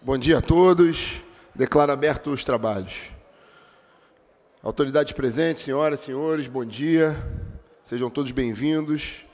Bom dia a todos. Declaro aberto os trabalhos. Autoridades presentes, senhoras e senhores, bom dia. Sejam todos bem-vindos.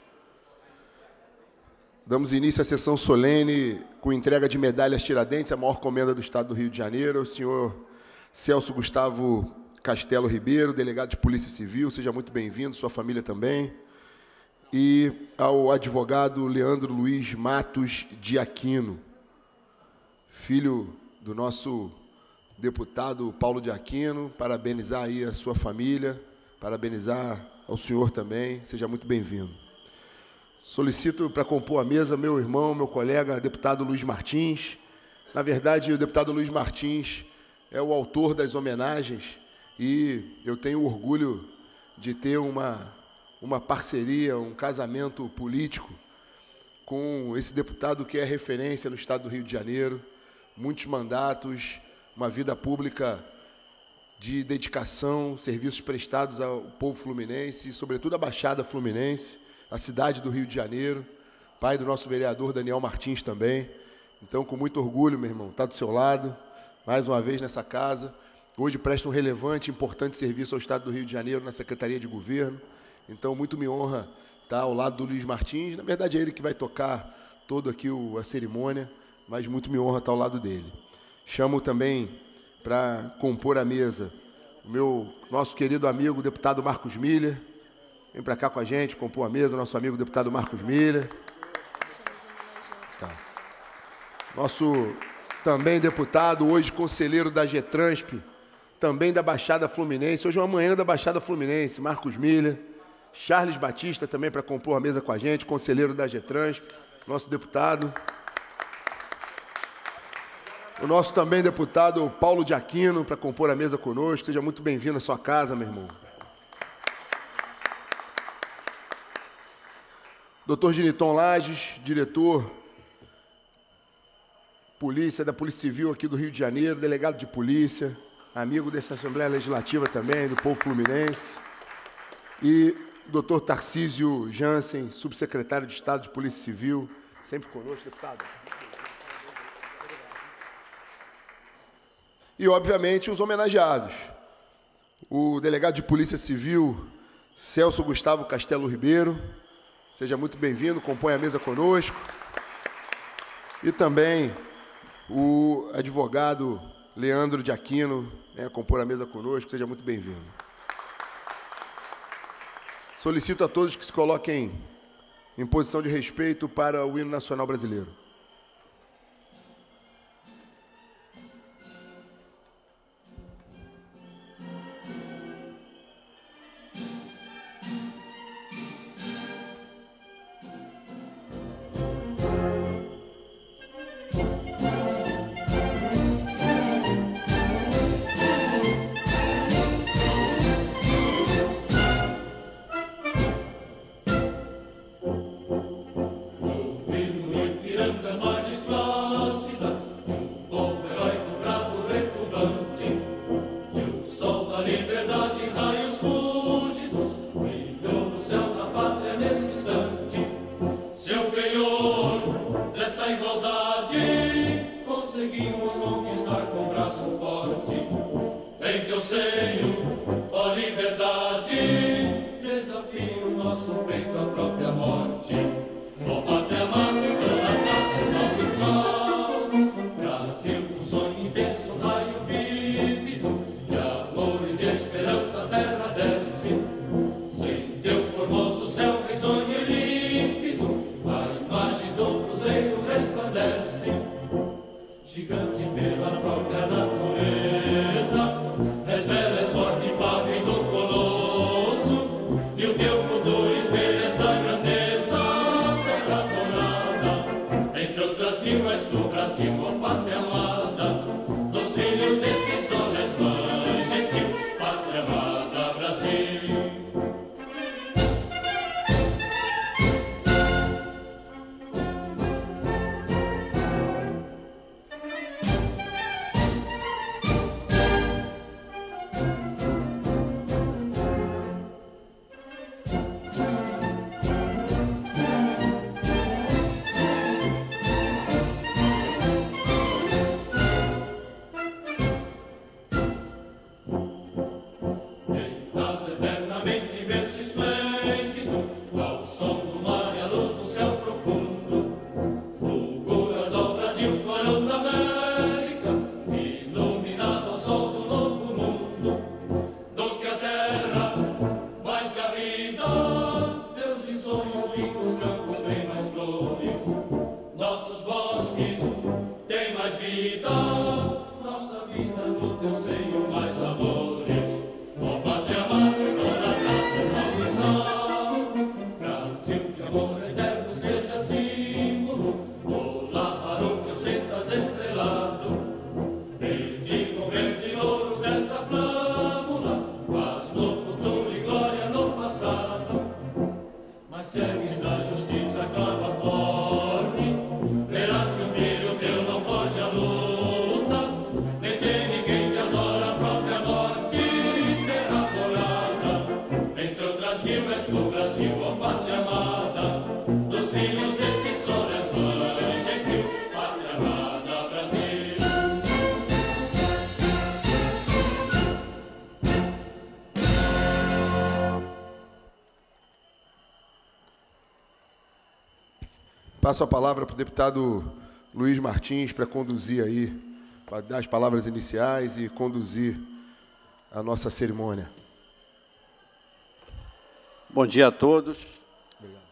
Damos início à sessão solene com entrega de medalhas Tiradentes, a maior comenda do Estado do Rio de Janeiro, ao senhor Celso Gustavo Castelo Ribeiro, delegado de Polícia Civil, seja muito bem-vindo, sua família também. E ao advogado Leandro Luiz Matos de Aquino, filho do nosso deputado Paulo de Aquino, parabenizar aí a sua família, parabenizar ao senhor também, seja muito bem-vindo. Solicito para compor a mesa meu irmão, meu colega, deputado Luiz Martins. Na verdade, o deputado Luiz Martins é o autor das homenagens e eu tenho orgulho de ter uma parceria, um casamento político com esse deputado que é referência no Estado do Rio de Janeiro, muitos mandatos, uma vida pública de dedicação, serviços prestados ao povo fluminense, e, sobretudo, à Baixada Fluminense, a cidade do Rio de Janeiro, pai do nosso vereador Daniel Martins também. Então, com muito orgulho, meu irmão, está do seu lado, mais uma vez nessa casa. Hoje presta um relevante e importante serviço ao Estado do Rio de Janeiro na Secretaria de Governo. Então, muito me honra estar ao lado do Luiz Martins. Na verdade, é ele que vai tocar todo aqui a cerimônia, mas muito me honra estar ao lado dele. Chamo também para compor a mesa o nosso querido amigo, o deputado Marcos Miller. Vem para cá com a gente, compor a mesa, nosso amigo deputado Marcos Miller. Tá. Nosso também deputado, hoje conselheiro da GETRANSP, também da Baixada Fluminense. Hoje é uma manhã da Baixada Fluminense, Marcos Miller. Charles Batista também para compor a mesa com a gente, conselheiro da GETRANSP, nosso deputado. O nosso também deputado Paulo de Aquino para compor a mesa conosco. Seja muito bem-vindo à sua casa, meu irmão. Dr. Giniton Lages, diretor polícia da Polícia Civil aqui do Rio de Janeiro, delegado de polícia, amigo dessa Assembleia Legislativa também, do povo fluminense. E Dr. Tarcísio Jansen, subsecretário de Estado de Polícia Civil, sempre conosco, deputado. E, obviamente, os homenageados. O delegado de Polícia Civil, Celso Gustavo Castelo Ribeiro, seja muito bem-vindo, compõe a mesa conosco. E também o advogado Leandro de Aquino, compor a mesa conosco, seja muito bem-vindo. Solicito a todos que se coloquem em posição de respeito para o hino nacional brasileiro. E o teu futuro espelha essa grandeza. Passo a palavra para o deputado Luiz Martins para conduzir aí, para dar as palavras iniciais e conduzir a nossa cerimônia. Bom dia a todos. Obrigado.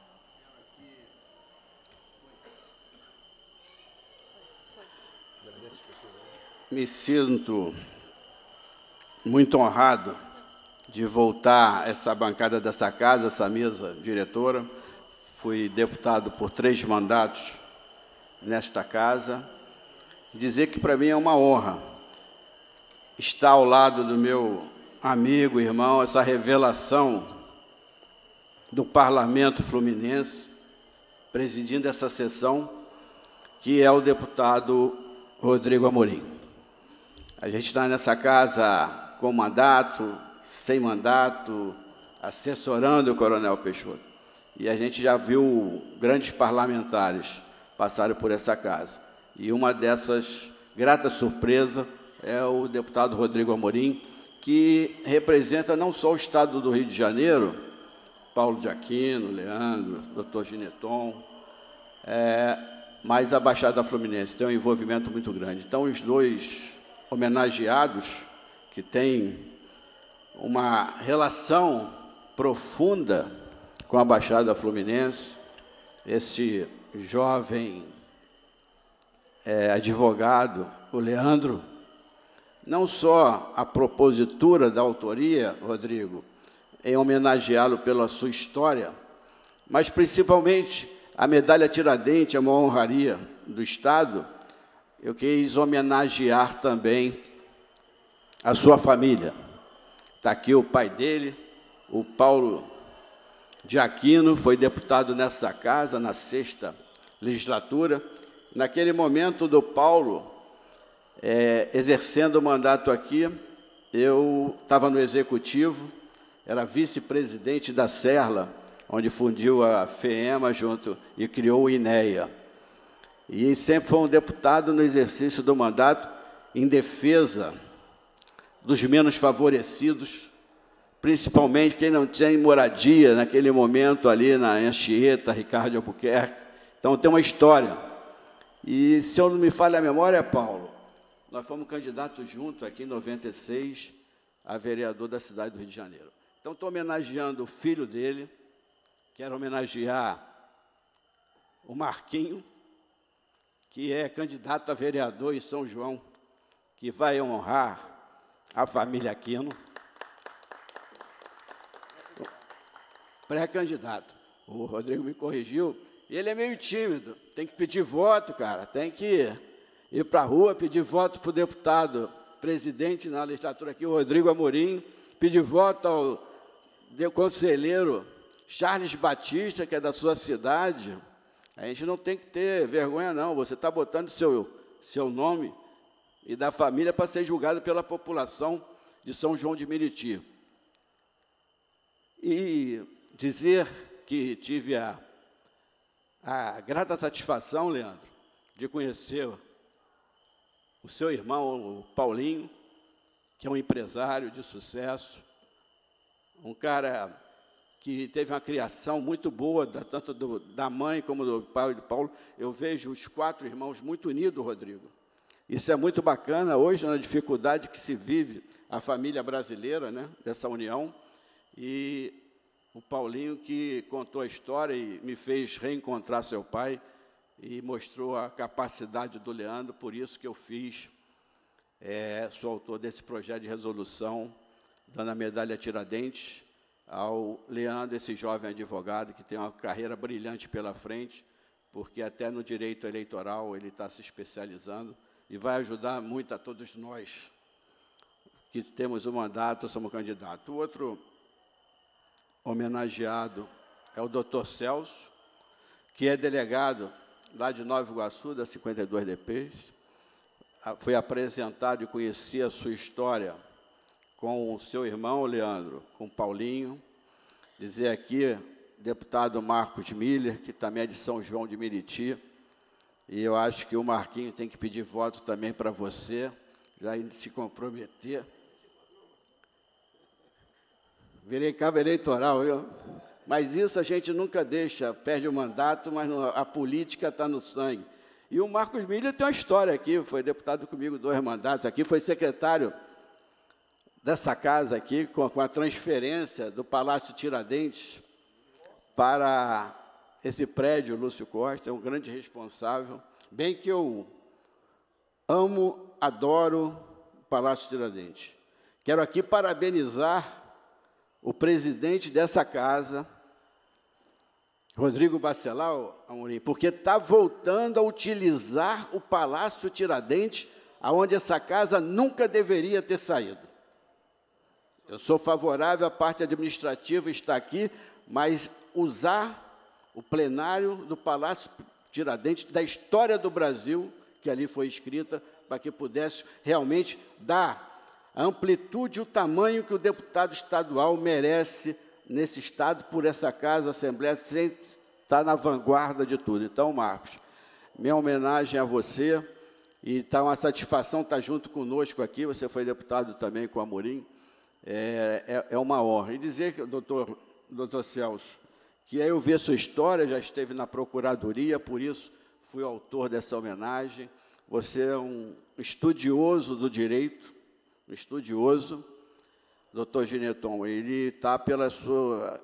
Me sinto muito honrado de voltar a essa bancada dessa casa, essa mesa diretora. Fui deputado por 3 mandatos nesta casa. Dizer que, para mim, é uma honra estar ao lado do meu amigo, irmão, essa revelação do Parlamento Fluminense, presidindo essa sessão, que é o deputado Rodrigo Amorim. A gente está nessa casa com mandato, sem mandato, assessorando o Coronel Peixoto. E a gente já viu grandes parlamentares passarem por essa casa. E uma dessas gratas surpresas é o deputado Rodrigo Amorim, que representa não só o Estado do Rio de Janeiro, Paulo de Aquino, Leandro, doutor Gineton, mas a Baixada Fluminense tem um envolvimento muito grande. Então, os 2 homenageados, que têm uma relação profunda com a Baixada Fluminense, este jovem advogado, o Leandro, não só a propositura da autoria, Rodrigo, em homenageá-lo pela sua história, mas principalmente a medalha Tiradentes, a maior honraria do Estado, eu quis homenagear também a sua família. Está aqui o pai dele, o Paulo de Aquino, foi deputado nessa casa, na 6ª legislatura. Naquele momento do Paulo, exercendo o mandato aqui, eu estava no Executivo, era vice-presidente da Serla, onde fundiu a FEEMA junto e criou o INEA. E sempre foi um deputado no exercício do mandato em defesa dos menos favorecidos, principalmente quem não tinha moradia naquele momento ali na Anchieta, Ricardo de Albuquerque. Então, tem uma história. E, se eu não me falha a memória, Paulo, nós fomos candidatos juntos aqui em 96 a vereador da cidade do Rio de Janeiro. Então, estou homenageando o filho dele, quero homenagear o Marquinho, que é candidato a vereador em São João, que vai honrar a família Aquino. Pré-candidato. O Rodrigo me corrigiu. Ele é meio tímido, tem que pedir voto, cara, tem que ir para a rua, pedir voto para o deputado presidente na legislatura aqui, o Rodrigo Amorim, pedir voto ao conselheiro Charles Batista, que é da sua cidade. A gente não tem que ter vergonha, não. Você está botando seu nome e da família para ser julgado pela população de São João de Meriti. E dizer que tive a grata satisfação, Leandro, de conhecer o seu irmão, o Paulinho, que é um empresário de sucesso, um cara que teve uma criação muito boa, tanto da mãe como do pai e do Paulo. Eu vejo os 4 irmãos muito unidos, Rodrigo. Isso é muito bacana, hoje, na dificuldade que se vive a família brasileira, né, dessa união. E o Paulinho, que contou a história e me fez reencontrar seu pai e mostrou a capacidade do Leandro, por isso que eu sou autor desse projeto de resolução, dando a medalha Tiradentes ao Leandro, esse jovem advogado que tem uma carreira brilhante pela frente, porque até no direito eleitoral ele está se especializando e vai ajudar muito a todos nós que temos o mandato, somos candidatos. O outro homenageado é o doutor Celso, que é delegado lá de Nova Iguaçu, da 52 DPs. Foi apresentado e conheci a sua história com o seu irmão, Leandro, com o Paulinho. Dizer aqui, deputado Marcos Miller, que também é de São João de Meriti, e eu acho que o Marquinho tem que pedir voto também para você, já se comprometer. Virei cabo eleitoral, viu? Mas isso a gente nunca deixa, perde o mandato, mas a política está no sangue. E o Marcos Miller tem uma história aqui, foi deputado comigo 2 mandatos aqui, foi secretário dessa casa aqui, com a transferência do Palácio Tiradentes para esse prédio, Lúcio Costa, é um grande responsável, bem que eu amo, adoro o Palácio Tiradentes. Quero aqui parabenizar o presidente dessa casa, Rodrigo Bacelar, Amorim, porque está voltando a utilizar o Palácio Tiradentes, aonde essa casa nunca deveria ter saído. Eu sou favorável à parte administrativa estar aqui, mas usar o plenário do Palácio Tiradentes, da história do Brasil, que ali foi escrita, para que pudesse realmente dar a amplitude e o tamanho que o deputado estadual merece nesse Estado, por essa casa, a Assembleia, sem estar na vanguarda de tudo. Então, Marcos, minha homenagem a você, e está uma satisfação estar junto conosco aqui, você foi deputado também com o Amorim, é uma honra. E dizer, que, doutor Celso, que eu vi a sua história, já esteve na Procuradoria, por isso fui autor dessa homenagem. Você é um estudioso do direito, um estudioso. Doutor Gineton, ele está pela sua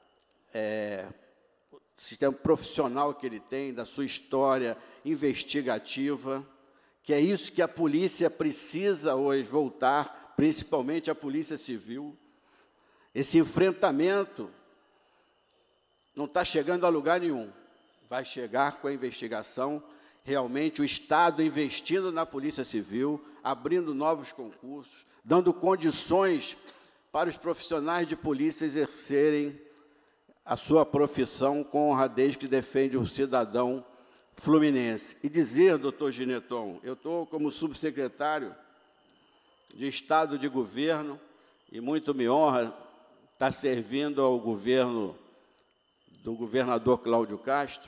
sistema profissional que ele tem, da sua história investigativa, que é isso que a polícia precisa hoje voltar, principalmente a Polícia Civil. Esse enfrentamento não está chegando a lugar nenhum. Vai chegar com a investigação, realmente o Estado investindo na Polícia Civil, abrindo novos concursos, dando condições para os profissionais de polícia exercerem a sua profissão com honradez que defende o cidadão fluminense. E dizer, doutor Gineton, eu estou como subsecretário de Estado de Governo, e muito me honra estar servindo ao governo do governador Cláudio Castro,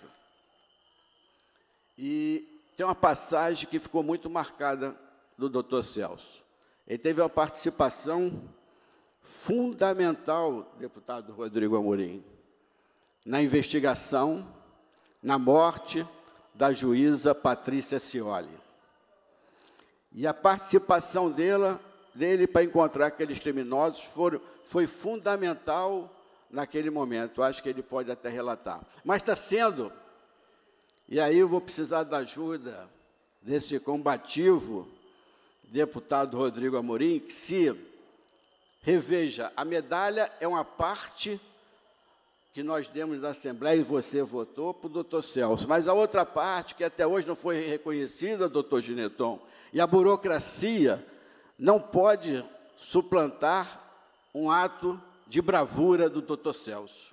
e tem uma passagem que ficou muito marcada do doutor Celso. Ele teve uma participação fundamental, deputado Rodrigo Amorim, na investigação, na morte da juíza Patrícia Scioli. E a participação dele para encontrar aqueles criminosos foi fundamental naquele momento. Acho que ele pode até relatar. Mas está sendo, e aí eu vou precisar da ajuda desse combativo deputado Rodrigo Amorim, que se reveja, a medalha é uma parte que nós demos da Assembleia e você votou para o doutor Celso, mas a outra parte, que até hoje não foi reconhecida, doutor Gineton, e a burocracia não pode suplantar um ato de bravura do doutor Celso.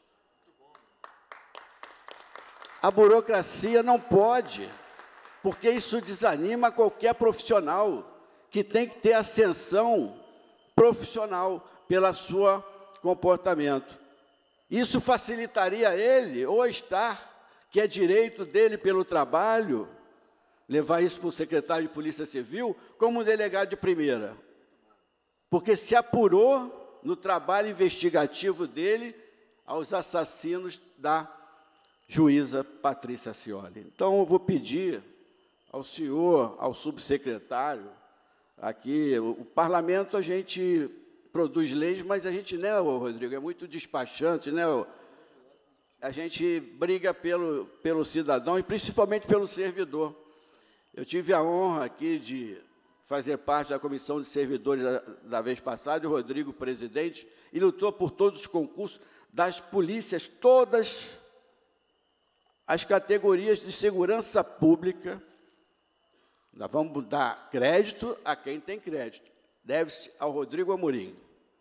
A burocracia não pode, porque isso desanima qualquer profissional que tem que ter ascensão profissional pelo seu comportamento. Isso facilitaria a ele, ou estar, que é direito dele pelo trabalho, levar isso para o secretário de Polícia Civil, como um delegado de primeira. Porque se apurou no trabalho investigativo dele aos assassinos da juíza Patrícia Scioli. Então, eu vou pedir ao senhor, ao subsecretário, aqui, o parlamento, a gente produz leis, mas a gente, né, Rodrigo, é muito despachante, né? A gente briga pelo cidadão e principalmente pelo servidor. Eu tive a honra aqui de fazer parte da comissão de servidores da vez passada, o Rodrigo, presidente, e lutou por todos os concursos das polícias, todas as categorias de segurança pública. Nós vamos dar crédito a quem tem crédito. Deve-se ao Rodrigo Amorim.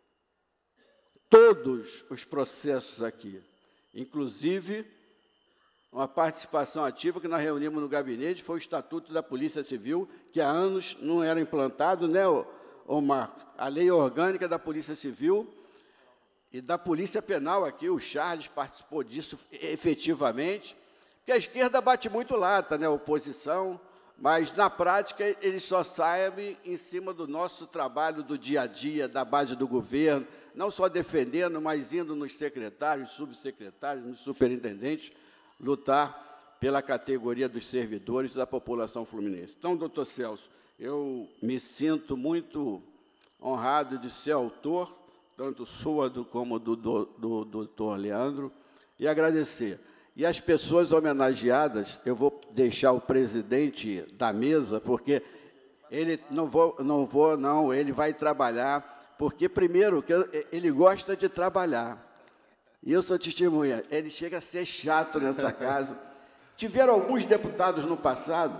Todos os processos aqui, inclusive uma participação ativa que nós reunimos no gabinete, foi o Estatuto da Polícia Civil, que há anos não era implantado, né, Marcos? A Lei Orgânica da Polícia Civil e da Polícia Penal aqui, o Charles participou disso efetivamente, porque a esquerda bate muito lata, né, a oposição, mas, na prática, eles só saem em cima do nosso trabalho do dia a dia, da base do governo, não só defendendo, mas indo nos secretários, subsecretários, nos superintendentes, lutar pela categoria dos servidores da população fluminense. Então, doutor Celso, eu me sinto muito honrado de ser autor, tanto sua como do doutor Leandro, e agradecer. E as pessoas homenageadas, eu vou deixar o presidente da mesa, porque ele não, ele vai trabalhar, porque, primeiro, que ele gosta de trabalhar. E eu sou testemunha, ele chega a ser chato nessa casa. Tiveram alguns deputados no passado,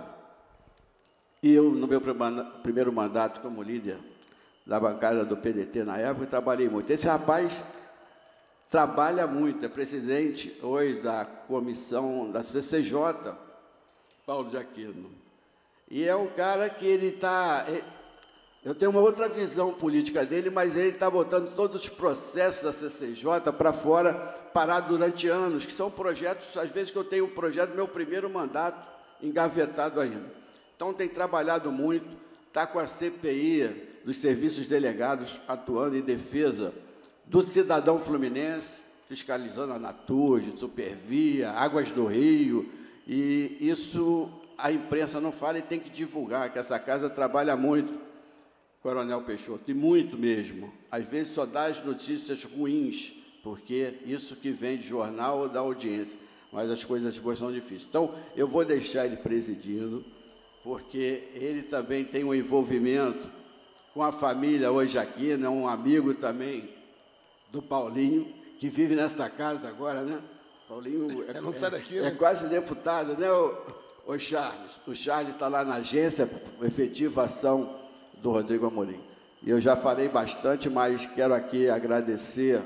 e eu, no meu primeiro mandato como líder da bancada do PDT na época, trabalhei muito. Esse rapaz trabalha muito, é presidente hoje da comissão da CCJ, Paulo de Aquino. E é um cara que ele está... Eu tenho uma outra visão política dele, mas ele está botando todos os processos da CCJ para fora, parado durante anos, que são projetos, às vezes que eu tenho um projeto do meu primeiro mandato, engavetado ainda. Então, tem trabalhado muito, está com a CPI dos serviços delegados atuando em defesa do cidadão fluminense, fiscalizando a Naturge, Supervia, Águas do Rio, e isso a imprensa não fala e tem que divulgar, que essa casa trabalha muito, Coronel Peixoto, e muito mesmo. Às vezes só dá as notícias ruins, porque isso que vem de jornal ou da audiência, mas as coisas boas são difíceis. Então, eu vou deixar ele presidindo, porque ele também tem um envolvimento com a família hoje aqui, né? Um amigo também do Paulinho, que vive nessa casa agora, né? Paulinho não sai daqui, né? É quase deputado, né, o Charles? O Charles está lá na agência efetivação do Rodrigo Amorim. E eu já falei bastante, mas quero aqui agradecer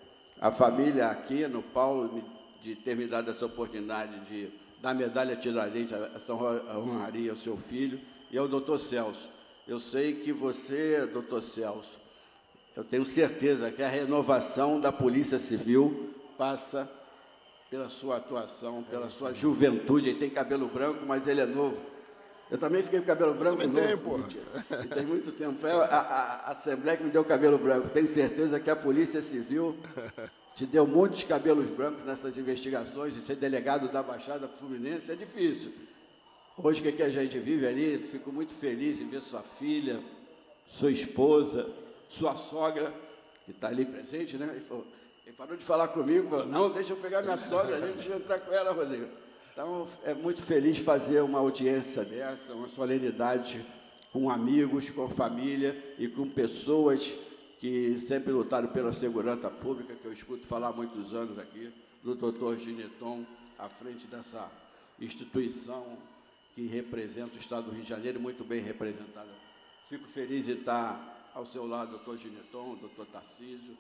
a família aqui, no Paulo, de ter me dado essa oportunidade de dar medalha Tiradentes, essa honraria ao seu filho, e ao doutor Celso. Eu sei que você, doutor Celso, eu tenho certeza que a renovação da Polícia Civil passa pela sua atuação, pela sua juventude. Ele tem cabelo branco, mas ele é novo. Eu também fiquei com cabelo branco novo. Tem, porra. E tem muito tempo. Foi a Assembleia que me deu cabelo branco. Tenho certeza que a Polícia Civil te deu muitos cabelos brancos nessas investigações, de ser delegado da Baixada Fluminense. É difícil. Hoje, o que a gente vive ali, fico muito feliz em ver sua filha, sua esposa, sua sogra, que está ali presente, né? Ele parou de falar comigo, falou, não, deixa eu pegar minha sogra, deixa eu entrar com ela, Rodrigo. Então, é muito feliz fazer uma audiência dessa, uma solenidade com amigos, com família e com pessoas que sempre lutaram pela segurança pública, que eu escuto falar há muitos anos aqui, do doutor Gineton, à frente dessa instituição que representa o Estado do Rio de Janeiro, muito bem representada. Fico feliz de estar ao seu lado, doutor Gineton, doutor Tarcísio,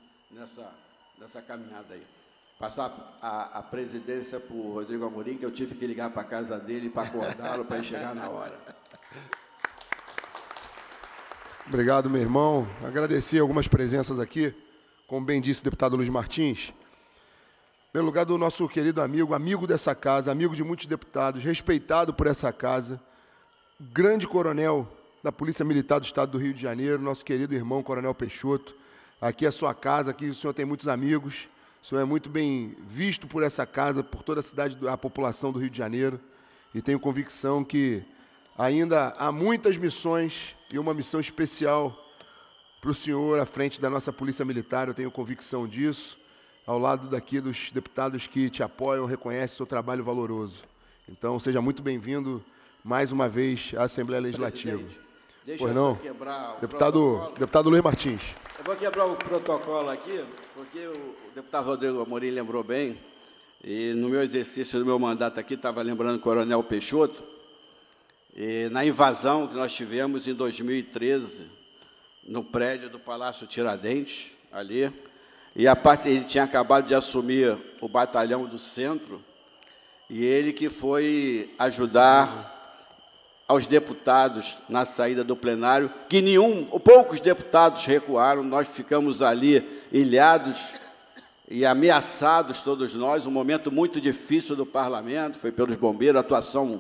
nessa caminhada aí. Passar a presidência para o Rodrigo Amorim, que eu tive que ligar para a casa dele para acordá-lo, para ele chegar na hora. Obrigado, meu irmão. Agradecer algumas presenças aqui, como bem disse o deputado Luiz Martins. Pelo lugar do nosso querido amigo, amigo dessa casa, amigo de muitos deputados, respeitado por essa casa, grande coronel da Polícia Militar do Estado do Rio de Janeiro, nosso querido irmão, Coronel Peixoto. Aqui é a sua casa, aqui o senhor tem muitos amigos, o senhor é muito bem visto por essa casa, por toda a cidade, a população do Rio de Janeiro, e tenho convicção que ainda há muitas missões e uma missão especial para o senhor à frente da nossa Polícia Militar, eu tenho convicção disso, ao lado daqui dos deputados que te apoiam, reconhecem o seu trabalho valoroso. Então, seja muito bem-vindo mais uma vez à Assembleia Legislativa. Deixa eu só quebrar o deputado Luiz Martins. Eu vou quebrar o protocolo aqui, porque o deputado Rodrigo Amorim lembrou bem, e no meu exercício do meu mandato aqui, estava lembrando o Coronel Peixoto, e na invasão que nós tivemos em 2013, no prédio do Palácio Tiradentes, ali, e ele tinha acabado de assumir o batalhão do centro, e ele que foi ajudar aos deputados na saída do plenário, que poucos deputados recuaram, nós ficamos ali ilhados e ameaçados todos nós, um momento muito difícil do parlamento, foi pelos bombeiros, atuação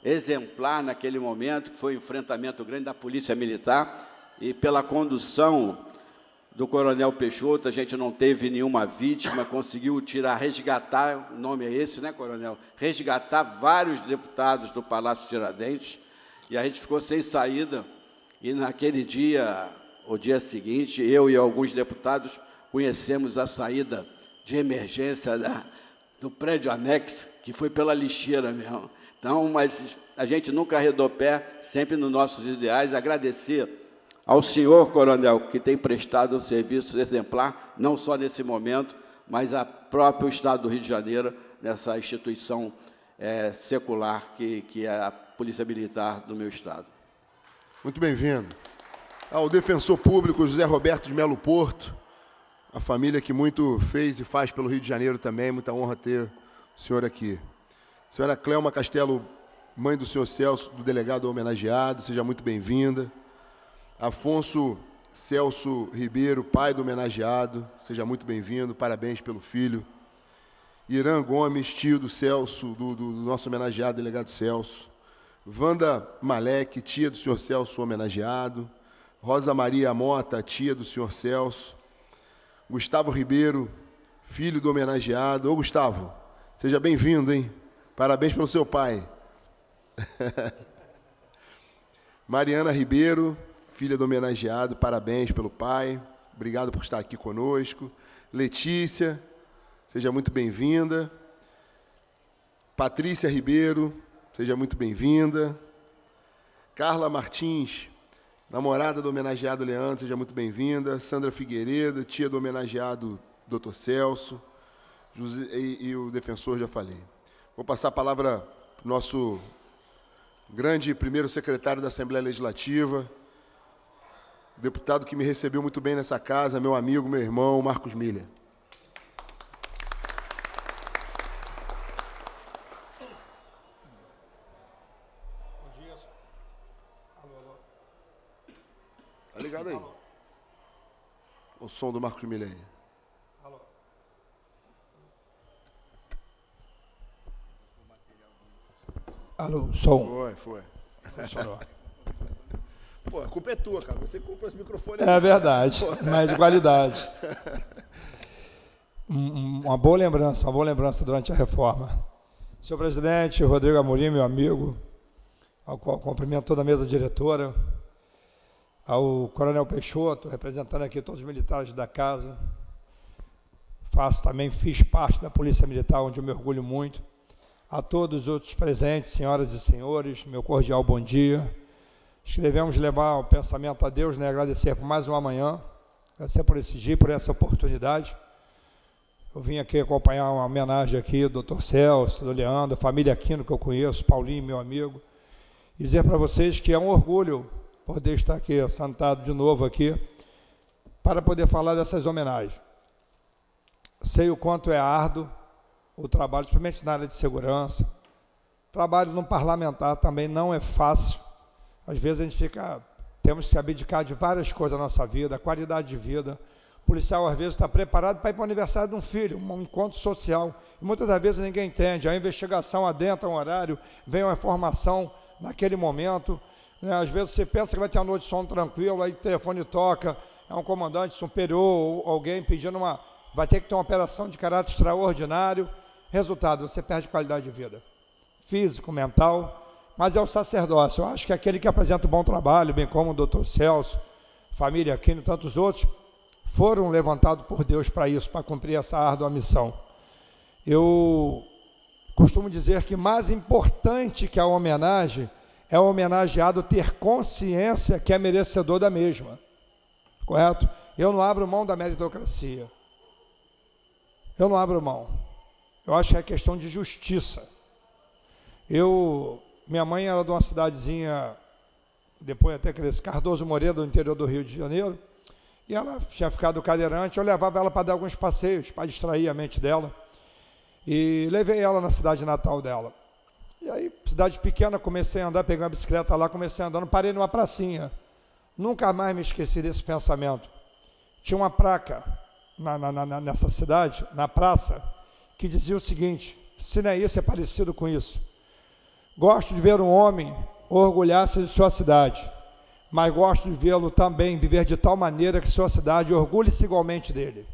exemplar naquele momento, que foi um enfrentamento grande da Polícia Militar, e pela condução do Coronel Peixoto, a gente não teve nenhuma vítima, conseguiu resgatar, o nome é esse, né, Coronel? Resgatar vários deputados do Palácio Tiradentes, e a gente ficou sem saída, e naquele dia, o dia seguinte, eu e alguns deputados conhecemos a saída de emergência do prédio anexo, que foi pela lixeira mesmo. Então, mas a gente nunca arredou pé, sempre nos nossos ideais, agradecer ao senhor coronel, que tem prestado um serviço exemplar, não só nesse momento, mas ao próprio Estado do Rio de Janeiro, nessa instituição secular que é a Polícia Militar do meu Estado. Muito bem-vindo. Ao defensor público José Roberto de Melo Porto, a família que muito fez e faz pelo Rio de Janeiro também, muita honra ter o senhor aqui. Senhora Cleuma Castelo, mãe do senhor Celso, do delegado homenageado, seja muito bem-vinda. Afonso Celso Ribeiro, pai do homenageado, seja muito bem-vindo, parabéns pelo filho. Irã Gomes, tio do Celso, do nosso homenageado, delegado Celso. Wanda Malek, tia do senhor Celso, homenageado. Rosa Maria Mota, tia do senhor Celso. Gustavo Ribeiro, filho do homenageado. Ô, Gustavo, seja bem-vindo, hein? Parabéns pelo seu pai. Mariana Ribeiro, filha do homenageado, parabéns pelo pai. Obrigado por estar aqui conosco. Letícia, seja muito bem-vinda. Patrícia Ribeiro, seja muito bem-vinda. Carla Martins, namorada do homenageado Leandro, seja muito bem-vinda. Sandra Figueiredo, tia do homenageado Dr. Celso. E o defensor, já falei. Vou passar a palavra para o nosso grande primeiro secretário da Assembleia Legislativa, deputado que me recebeu muito bem nessa casa, meu amigo, meu irmão, Marcos Miller. Bom dia. Alô, alô. Tá ligado aí? Alô. O som do Marcos Miller aí. Alô. Alô, som. Foi. Funcionou. Pô, a culpa é tua, cara. Você comprou esse microfone. É verdade, mas de qualidade. Uma boa lembrança durante a reforma. Senhor presidente, Rodrigo Amorim, meu amigo, ao qual cumprimento toda a mesa diretora, ao coronel Peixoto, representando aqui todos os militares da casa. Fiz parte da Polícia Militar, onde eu me orgulho muito. A todos os outros presentes, senhoras e senhores, meu cordial bom dia. Acho que devemos levar o pensamento a Deus, né? Agradecer por mais uma manhã, agradecer por esse dia, por essa oportunidade. Eu vim aqui acompanhar uma homenagem aqui do Dr. Celso, do Leandro, a família Aquino, que eu conheço, Paulinho, meu amigo, e dizer para vocês que é um orgulho poder estar aqui, sentado de novo aqui, para poder falar dessas homenagens. Sei o quanto é árduo o trabalho, principalmente na área de segurança. O trabalho no parlamentar também não é fácil. Às vezes temos que se abdicar de várias coisas na nossa vida, a qualidade de vida. O policial, às vezes, está preparado para ir para o aniversário de um filho, um encontro social. E muitas das vezes ninguém entende. A investigação adentra um horário, vem uma informação naquele momento. Né? Às vezes você pensa que vai ter uma noite de sono tranquilo, aí o telefone toca, é um comandante superior ou alguém pedindo vai ter que ter uma operação de caráter extraordinário. Resultado, você perde qualidade de vida. Físico, mental. Mas é o sacerdócio. Eu acho que aquele que apresenta um bom trabalho, bem como o Dr. Celso, família Aquino e tantos outros, foram levantados por Deus para isso, para cumprir essa árdua missão. Eu costumo dizer que mais importante que a homenagem é o homenageado ter consciência que é merecedor da mesma. Correto? Eu não abro mão da meritocracia. Eu não abro mão. Eu acho que é questão de justiça. Minha mãe era de uma cidadezinha, depois até cresci, Cardoso Moreira, do interior do Rio de Janeiro, e ela tinha ficado cadeirante, eu levava ela para dar alguns passeios, para distrair a mente dela, e levei ela na cidade natal dela. E aí, cidade pequena, comecei a andar, peguei uma bicicleta lá, comecei andando, parei numa pracinha. Nunca mais me esqueci desse pensamento. Tinha uma placa nessa cidade, na praça, que dizia o seguinte: se não é isso, é parecido com isso. Gosto de ver um homem orgulhar-se de sua cidade, mas gosto de vê-lo também viver de tal maneira que sua cidade orgulhe-se igualmente dele.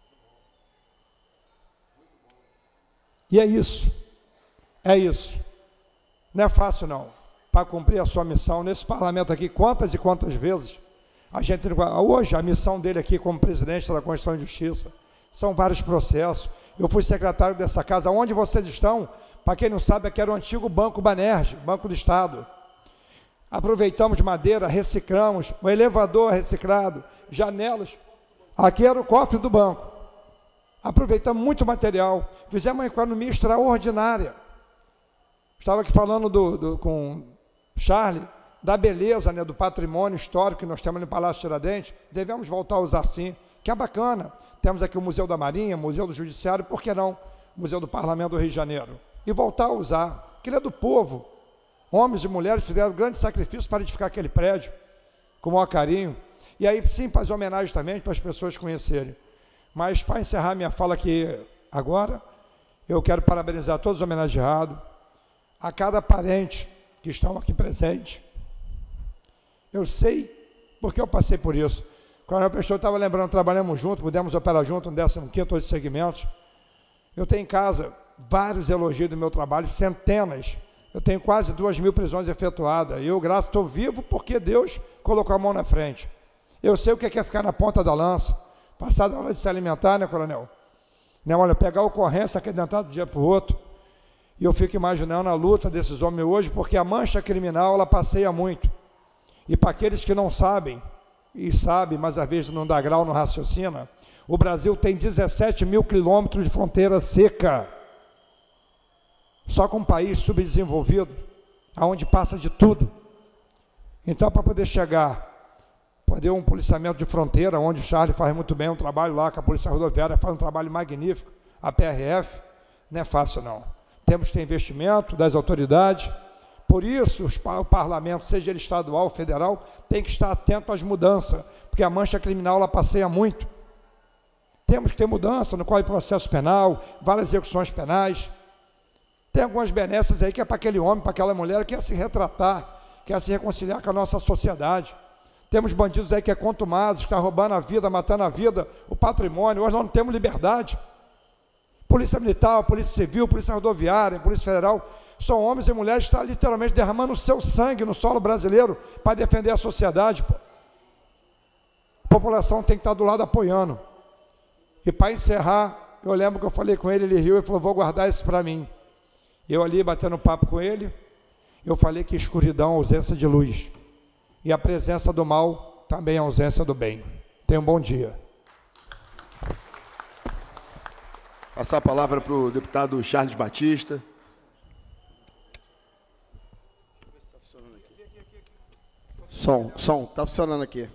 E é isso. É isso. Não é fácil, não. Para cumprir a sua missão nesse parlamento aqui, quantas e quantas vezes a gente... Hoje, a missão dele aqui como presidente da Constituição e Justiça, são vários processos. Eu fui secretário dessa casa. Onde vocês estão? Para quem não sabe, aqui era o antigo Banco Banerj, Banco do Estado. Aproveitamos madeira, reciclamos, o elevador reciclado, janelas. Aqui era o cofre do banco. Aproveitamos muito material, fizemos uma economia extraordinária. Estava aqui falando com Charlie, da beleza, né, do patrimônio histórico que nós temos no Palácio Tiradentes. Devemos voltar a usar sim, que é bacana. Temos aqui o Museu da Marinha, Museu do Judiciário, por que não? Museu do Parlamento do Rio de Janeiro. E voltar a usar, que ele é do povo. Homens e mulheres fizeram grandes sacrifícios para edificar aquele prédio, com o maior carinho. E aí sim fazer homenagem também para as pessoas conhecerem. Mas, para encerrar minha fala aqui agora, eu quero parabenizar todos os homenageados, a cada parente que estão aqui presente. Eu sei porque eu passei por isso. O Coronel Peixoto estava lembrando, trabalhamos juntos, pudemos operar juntos no 15º de segmentos. Eu tenho em casa vários elogios do meu trabalho, centenas. Eu tenho quase 2.000 prisões efetuadas. E eu, graças, estou vivo porque Deus colocou a mão na frente. Eu sei o que é ficar na ponta da lança. Passar da hora de se alimentar, né, coronel? Né, olha, pegar a ocorrência aqui dentro de um dia para o outro. E eu fico imaginando a luta desses homens hoje, porque a mancha criminal, ela passeia muito. E para aqueles que não sabem, e sabem, mas às vezes não dá grau, não raciocina, o Brasil tem 17.000 quilômetros de fronteira seca. Só com um país subdesenvolvido, aonde passa de tudo. Então, para poder chegar... Poder um policiamento de fronteira, onde o Charlie faz muito bem um trabalho lá, que a Polícia Rodoviária faz um trabalho magnífico, a PRF, não é fácil não. Temos que ter investimento das autoridades, por isso o parlamento, seja ele estadual ou federal, tem que estar atento às mudanças, porque a mancha criminal ela passeia muito. Temos que ter mudança no Código de Processo Penal, várias execuções penais. Tem algumas benesses aí que é para aquele homem, para aquela mulher que quer se retratar, quer se reconciliar com a nossa sociedade. Temos bandidos aí que é contumados, que estão roubando a vida, matando a vida, o patrimônio. Hoje nós não temos liberdade. Polícia Militar, Polícia Civil, Polícia Rodoviária, Polícia Federal, são homens e mulheres que estão literalmente derramando o seu sangue no solo brasileiro para defender a sociedade. Pô. A população tem que estar do lado apoiando. E para encerrar, eu lembro que eu falei com ele, ele riu e falou, vou guardar isso para mim. Eu ali, batendo papo com ele, eu falei que escuridão é ausência de luz. E a presença do mal também é a ausência do bem. Tenha um bom dia. Passar a palavra para o deputado Charles Batista. Som, está funcionando aqui.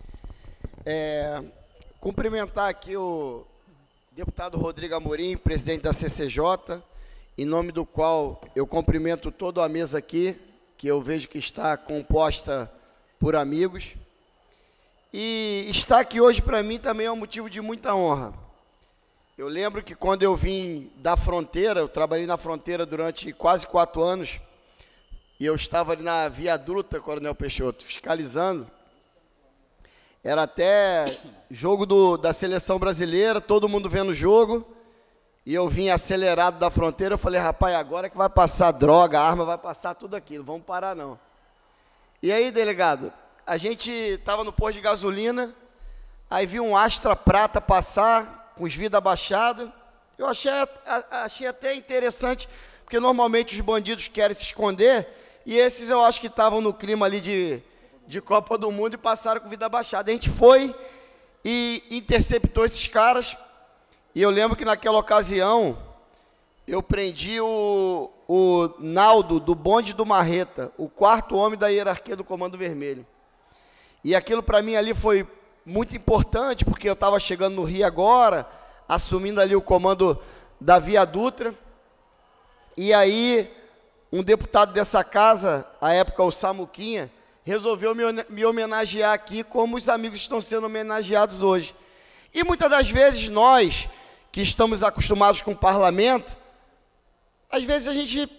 Cumprimentar aqui o deputado Rodrigo Amorim, presidente da CCJ, em nome do qual eu cumprimento toda a mesa aqui, que eu vejo que está composta por amigos. E estar aqui hoje, para mim, também é um motivo de muita honra. Eu lembro que quando eu vim da fronteira, eu trabalhei na fronteira durante quase 4 anos, e eu estava ali na viaduta, Coronel Peixoto, fiscalizando. Era até jogo da seleção brasileira, todo mundo vendo o jogo, e eu vim acelerado da fronteira, eu falei, rapaz, agora que vai passar droga, arma, vai passar tudo aquilo, vamos parar não. E aí, delegado, a gente estava no posto de gasolina, aí vi um Astra prata passar, com os vidros abaixados. Eu achei até interessante, porque normalmente os bandidos querem se esconder, e esses eu acho que estavam no clima ali de Copa do Mundo e passaram com o vidro abaixado. A gente foi e interceptou esses caras, e eu lembro que naquela ocasião, eu prendi o Naldo, do bonde do Marreta, o 4º homem da hierarquia do Comando Vermelho. E aquilo para mim ali foi muito importante, porque eu estava chegando no Rio agora, assumindo ali o comando da Via Dutra, e aí um deputado dessa casa, à época o Samuquinha, resolveu me homenagear aqui, como os amigos estão sendo homenageados hoje. E muitas das vezes nós, que estamos acostumados com o parlamento, às vezes a gente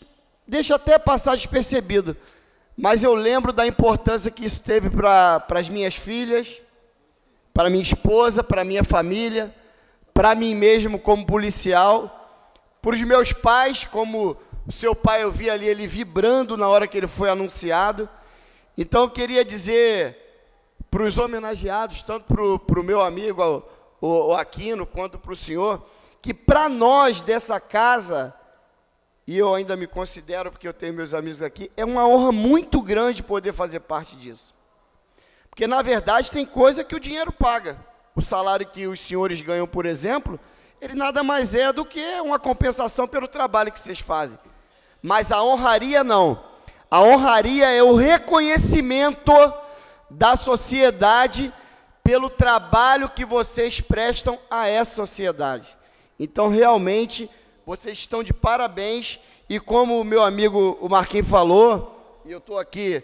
deixa até passar despercebido, mas eu lembro da importância que isso teve para as minhas filhas, para minha esposa, para minha família, para mim mesmo como policial, para os meus pais, como o seu pai, eu vi ali ele vibrando na hora que ele foi anunciado. Então eu queria dizer para os homenageados, tanto para o meu amigo o Aquino, quanto para o senhor, que para nós dessa casa, e eu ainda me considero, porque eu tenho meus amigos aqui, é uma honra muito grande poder fazer parte disso. Porque, na verdade, tem coisa que o dinheiro paga. O salário que os senhores ganham, por exemplo, ele nada mais é do que uma compensação pelo trabalho que vocês fazem. Mas a honraria não. A honraria é o reconhecimento da sociedade pelo trabalho que vocês prestam a essa sociedade. Então, realmente, vocês estão de parabéns. E como o meu amigo, o Marquinhos, falou, e eu estou aqui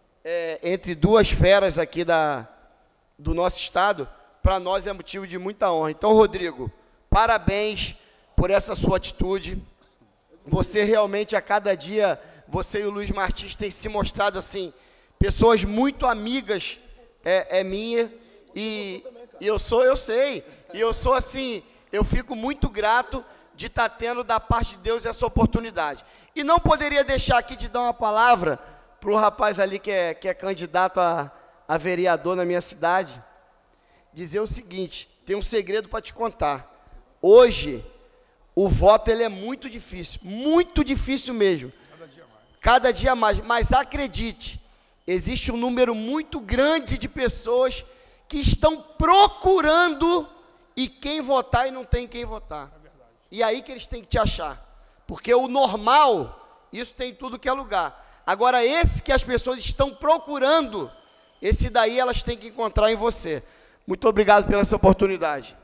entre duas feras aqui do nosso estado, para nós é motivo de muita honra. Então, Rodrigo, parabéns por essa sua atitude. Você realmente, a cada dia, você e o Luiz Martins têm se mostrado, assim, pessoas muito amigas, minha, e eu sei, e eu sou assim, eu fico muito grato de estar tendo da parte de Deus essa oportunidade. E não poderia deixar aqui de dar uma palavra para o rapaz ali que é candidato a vereador na minha cidade, dizer o seguinte, tem um segredo para te contar. Hoje, o voto ele é muito difícil mesmo. Cada dia mais, mas acredite, existe um número muito grande de pessoas que estão procurando e quem votar e não tem quem votar. E aí que eles têm que te achar, porque o normal, isso tem em tudo que é lugar. Agora, esse que as pessoas estão procurando, esse daí elas têm que encontrar em você. Muito obrigado pela essa oportunidade.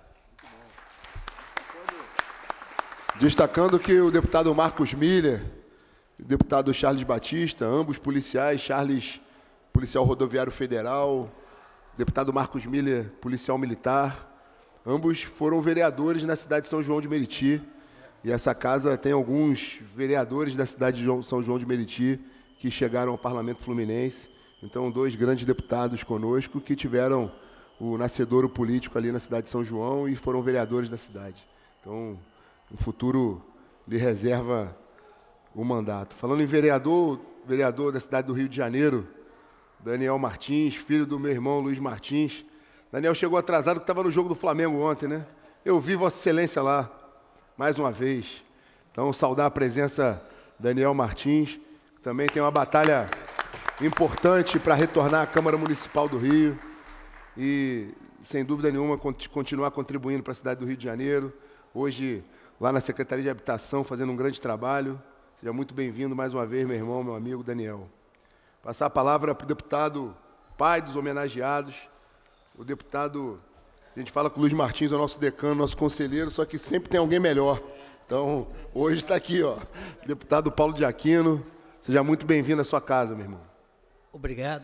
Destacando que o deputado Marcos Miller, o deputado Charles Batista, ambos policiais, Charles, policial rodoviário federal, deputado Marcos Miller, policial militar, ambos foram vereadores na cidade de São João de Meriti, e essa casa tem alguns vereadores da cidade de São João de Meriti que chegaram ao Parlamento Fluminense. Então, dois grandes deputados conosco que tiveram o nascedouro político ali na cidade de São João e foram vereadores da cidade. Então, no futuro lhe reserva o mandato. Falando em vereador da cidade do Rio de Janeiro, Daniel Martins, filho do meu irmão Luiz Martins. Daniel chegou atrasado porque estava no jogo do Flamengo ontem, né? Eu vi Vossa Excelência lá, mais uma vez. Então, saudar a presença Daniel Martins, que também tem uma batalha importante para retornar à Câmara Municipal do Rio e, sem dúvida nenhuma, continuar contribuindo para a cidade do Rio de Janeiro. Hoje, lá na Secretaria de Habitação, fazendo um grande trabalho. Seja muito bem-vindo mais uma vez, meu irmão, meu amigo Daniel. Passar a palavra para o deputado, pai dos homenageados, o deputado, a gente fala que o Luiz Martins é o nosso decano, nosso conselheiro, só que sempre tem alguém melhor. Então, hoje está aqui, ó, deputado Paulo de Aquino. Seja muito bem-vindo à sua casa, meu irmão. Obrigado.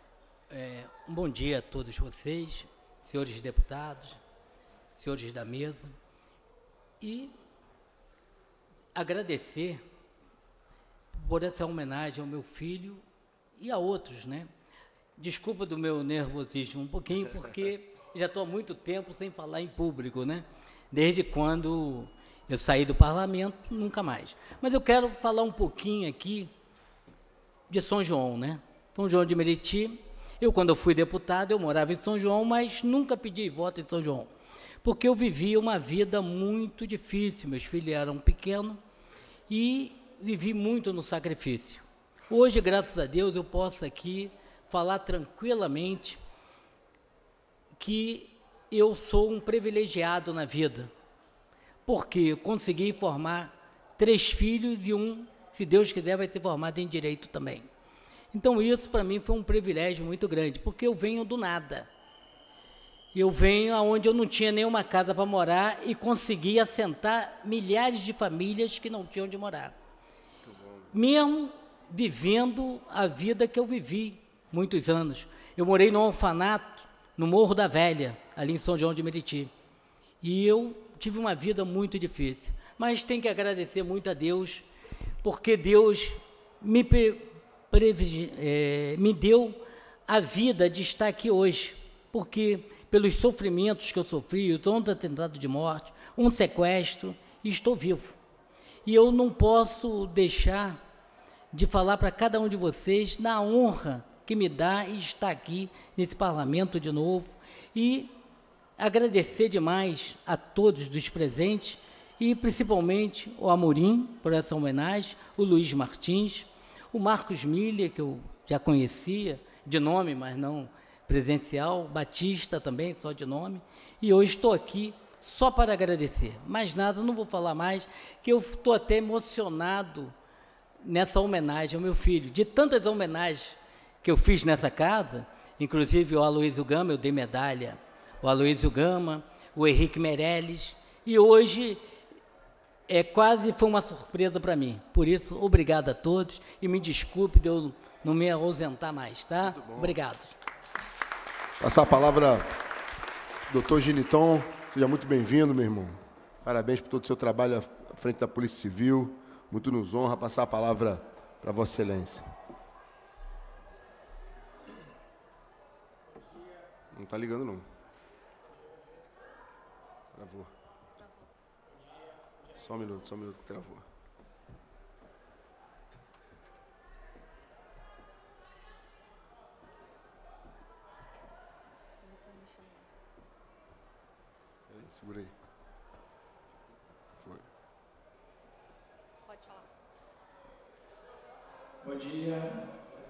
Um bom dia a todos vocês, senhores deputados, senhores da mesa, e agradecer por essa homenagem ao meu filho e a outros, né? Desculpa do meu nervosismo um pouquinho, porque já estou há muito tempo sem falar em público, né? Desde quando eu saí do parlamento, nunca mais. Mas eu quero falar um pouquinho aqui de São João, né? São João de Meriti. Quando eu fui deputado, eu morava em São João, mas nunca pedi voto em São João, porque eu vivia uma vida muito difícil. Meus filhos eram pequenos e vivi muito no sacrifício. Hoje, graças a Deus, eu posso aqui falar tranquilamente que eu sou um privilegiado na vida, porque eu consegui formar 3 filhos e um, se Deus quiser, vai ser formado em Direito também. Então, isso para mim foi um privilégio muito grande, porque eu venho do nada. Eu venho aonde eu não tinha nenhuma casa para morar e consegui assentar milhares de famílias que não tinham onde morar. Mesmo vivendo a vida que eu vivi muitos anos. Eu morei num orfanato, no Morro da Velha, ali em São João de Meriti. E eu tive uma vida muito difícil. Mas tenho que agradecer muito a Deus, porque Deus me deu a vida de estar aqui hoje, porque pelos sofrimentos que eu sofri, o tanto atentado de morte, um sequestro, e estou vivo. E eu não posso deixar de falar para cada um de vocês na honra que me dá estar aqui nesse parlamento de novo e agradecer demais a todos os presentes e principalmente o Amorim por essa homenagem, o Luiz Martins, o Marcos Milha, que eu já conhecia de nome, mas não presencial, Batista também, só de nome, e hoje estou aqui só para agradecer. Mais nada, não vou falar mais, que eu estou até emocionado nessa homenagem ao meu filho. De tantas homenagens que eu fiz nessa casa, inclusive o Aloysio Gama, eu dei medalha, o Aloysio Gama, o Henrique Meirelles, e hoje quase foi uma surpresa para mim. Por isso, obrigado a todos, e me desculpe de eu não me ausentar mais, tá? Obrigado. Passar a palavra, doutor Giniton. Seja muito bem-vindo, meu irmão. Parabéns por todo o seu trabalho à frente da Polícia Civil. Muito nos honra passar a palavra para Vossa Excelência. Não está ligando, não. Travou. Só um minuto que travou. Segura aí. Foi. Pode falar. Bom dia.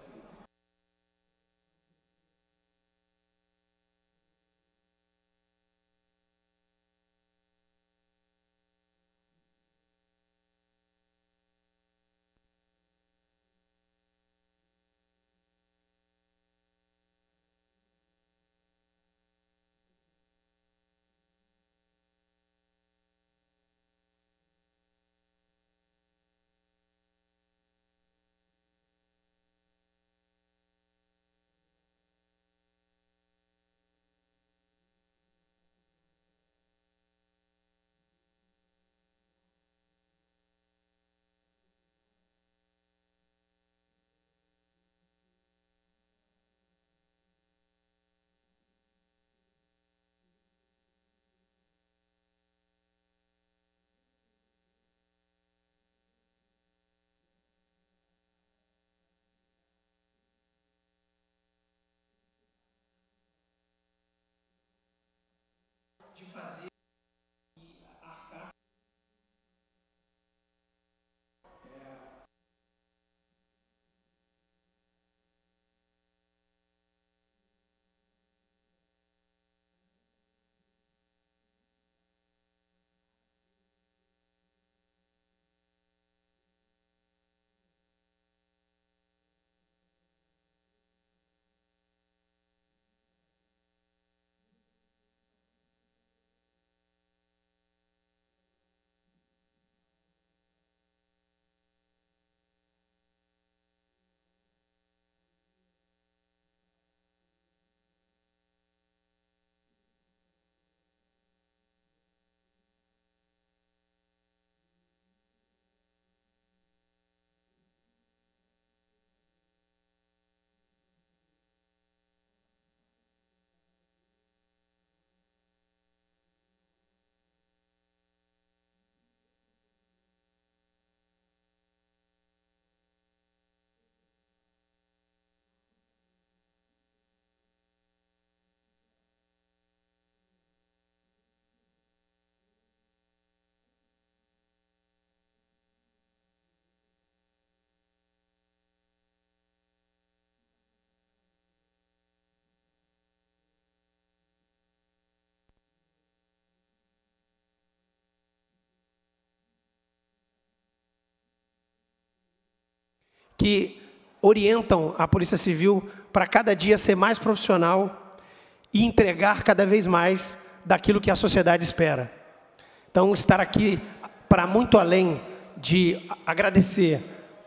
Que orientam a Polícia Civil para cada dia ser mais profissional e entregar cada vez mais daquilo que a sociedade espera. Então, estar aqui para muito além de agradecer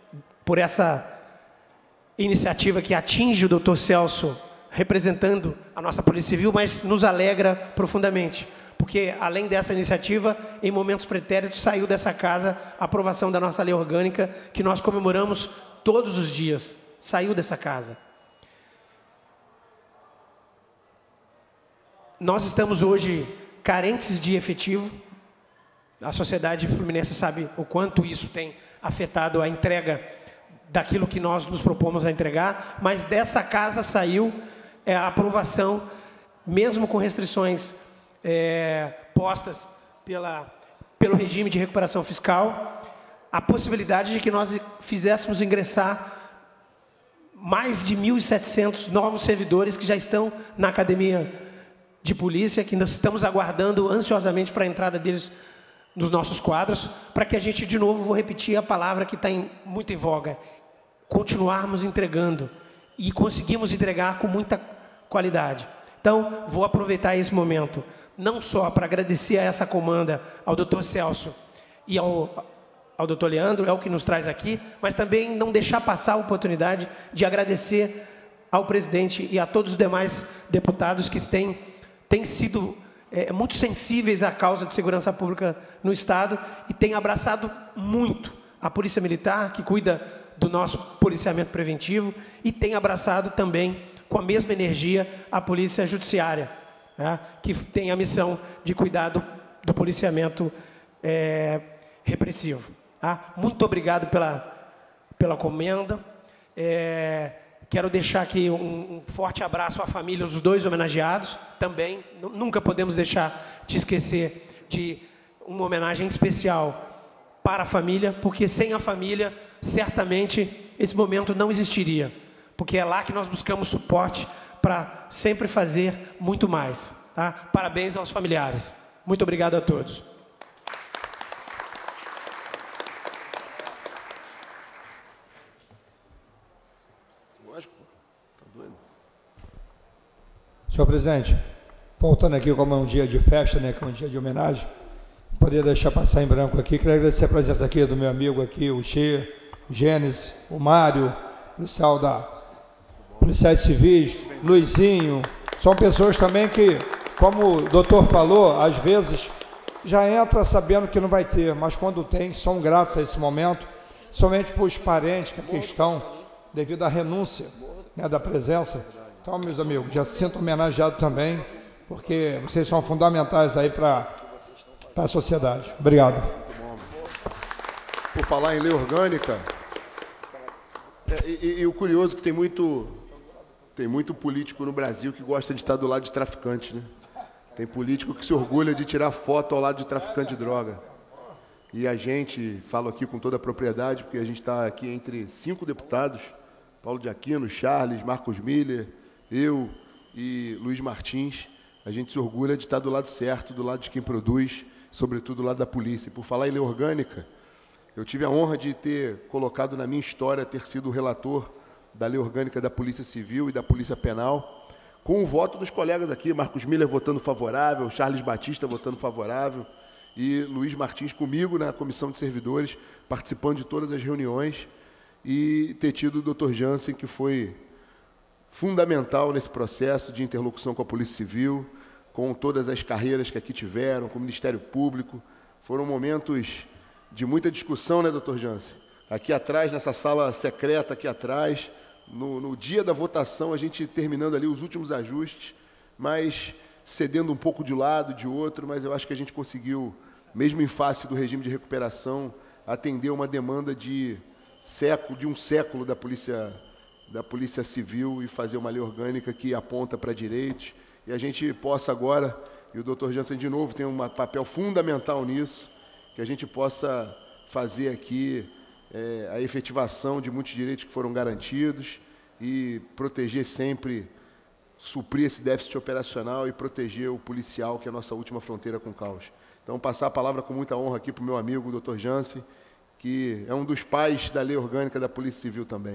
por essa iniciativa que atinge o Dr. Celso representando a nossa Polícia Civil, mas nos alegra profundamente, porque além dessa iniciativa, em momentos pretéritos, saiu dessa casa a aprovação da nossa lei orgânica, que nós comemoramos todos os dias, saiu dessa casa. Nós estamos hoje carentes de efetivo. A sociedade fluminense sabe o quanto isso tem afetado a entrega daquilo que nós nos propomos a entregar, mas dessa casa saiu a aprovação, mesmo com restrições postas pelo regime de recuperação fiscal, a possibilidade de que nós fizéssemos ingressar mais de 1.700 novos servidores que já estão na academia de polícia, que nós estamos aguardando ansiosamente para a entrada deles nos nossos quadros, para que a gente, de novo, vou repetir a palavra que está muito em voga, continuarmos entregando e conseguimos entregar com muita qualidade. Então, vou aproveitar esse momento, não só para agradecer a essa comanda, ao doutor Celso e ao doutor Leandro, é o que nos traz aqui, mas também não deixar passar a oportunidade de agradecer ao presidente e a todos os demais deputados que têm sido muito sensíveis à causa de segurança pública no Estado e têm abraçado muito a Polícia Militar, que cuida do nosso policiamento preventivo, e tem abraçado também, com a mesma energia, a Polícia Judiciária, né, que tem a missão de cuidar do policiamento repressivo. Tá? Muito obrigado pela comenda. Quero deixar aqui um forte abraço à família dos dois homenageados. Também, nunca podemos deixar de esquecer de uma homenagem especial para a família, porque sem a família, certamente, esse momento não existiria. Porque é lá que nós buscamos suporte para sempre fazer muito mais. Tá? Parabéns aos familiares. Muito obrigado a todos. Senhor presidente, voltando aqui, como é um dia de festa, né, que é um dia de homenagem, poderia deixar passar em branco aqui. Queria agradecer a presença aqui do meu amigo aqui, o Che, o Gênesis, o Mário, o policial da Policiais Civis, Luizinho. São pessoas também que, como o doutor falou, às vezes já entra sabendo que não vai ter, mas quando tem, são gratos a esse momento, somente para os parentes que aqui estão, devido à renúncia, né, da presença. Então, meus amigos, já se sinto homenageado também, porque vocês são fundamentais aí para a sociedade. Obrigado. Por falar em lei orgânica, e o curioso é que tem muito político no Brasil que gosta de estar do lado de traficante, né? Tem político que se orgulha de tirar foto ao lado de traficante de droga. E a gente, falo aqui com toda a propriedade, porque a gente está aqui entre 5 deputados, Paulo de Aquino, Charles, Marcos Miller, eu e Luiz Martins, a gente se orgulha de estar do lado certo, do lado de quem produz, sobretudo do lado da polícia. E por falar em lei orgânica, eu tive a honra de ter colocado na minha história, ter sido o relator da lei orgânica da Polícia Civil e da Polícia Penal, com o voto dos colegas aqui, Marcos Miller votando favorável, Charles Batista votando favorável, e Luiz Martins comigo na Comissão de Servidores, participando de todas as reuniões, e ter tido o Dr. Jansen, que foi fundamental nesse processo de interlocução com a Polícia Civil, com todas as carreiras que aqui tiveram, com o Ministério Público. Foram momentos de muita discussão, né, Dr. Jansen? Aqui atrás, nessa sala secreta aqui atrás, no dia da votação, a gente terminando ali os últimos ajustes, mas cedendo um pouco de um lado, de outro, mas eu acho que a gente conseguiu, mesmo em face do regime de recuperação, atender uma demanda de um século da Polícia Civil e fazer uma lei orgânica que aponta para direitos, e a gente possa agora, e o Dr. Jansen de novo tem um papel fundamental nisso, que a gente possa fazer aqui a efetivação de muitos direitos que foram garantidos e proteger sempre, suprir esse déficit operacional e proteger o policial, que é a nossa última fronteira com o caos. Então, passar a palavra com muita honra aqui para o meu amigo, o Dr. Jansen, que é um dos pais da lei orgânica da Polícia Civil também.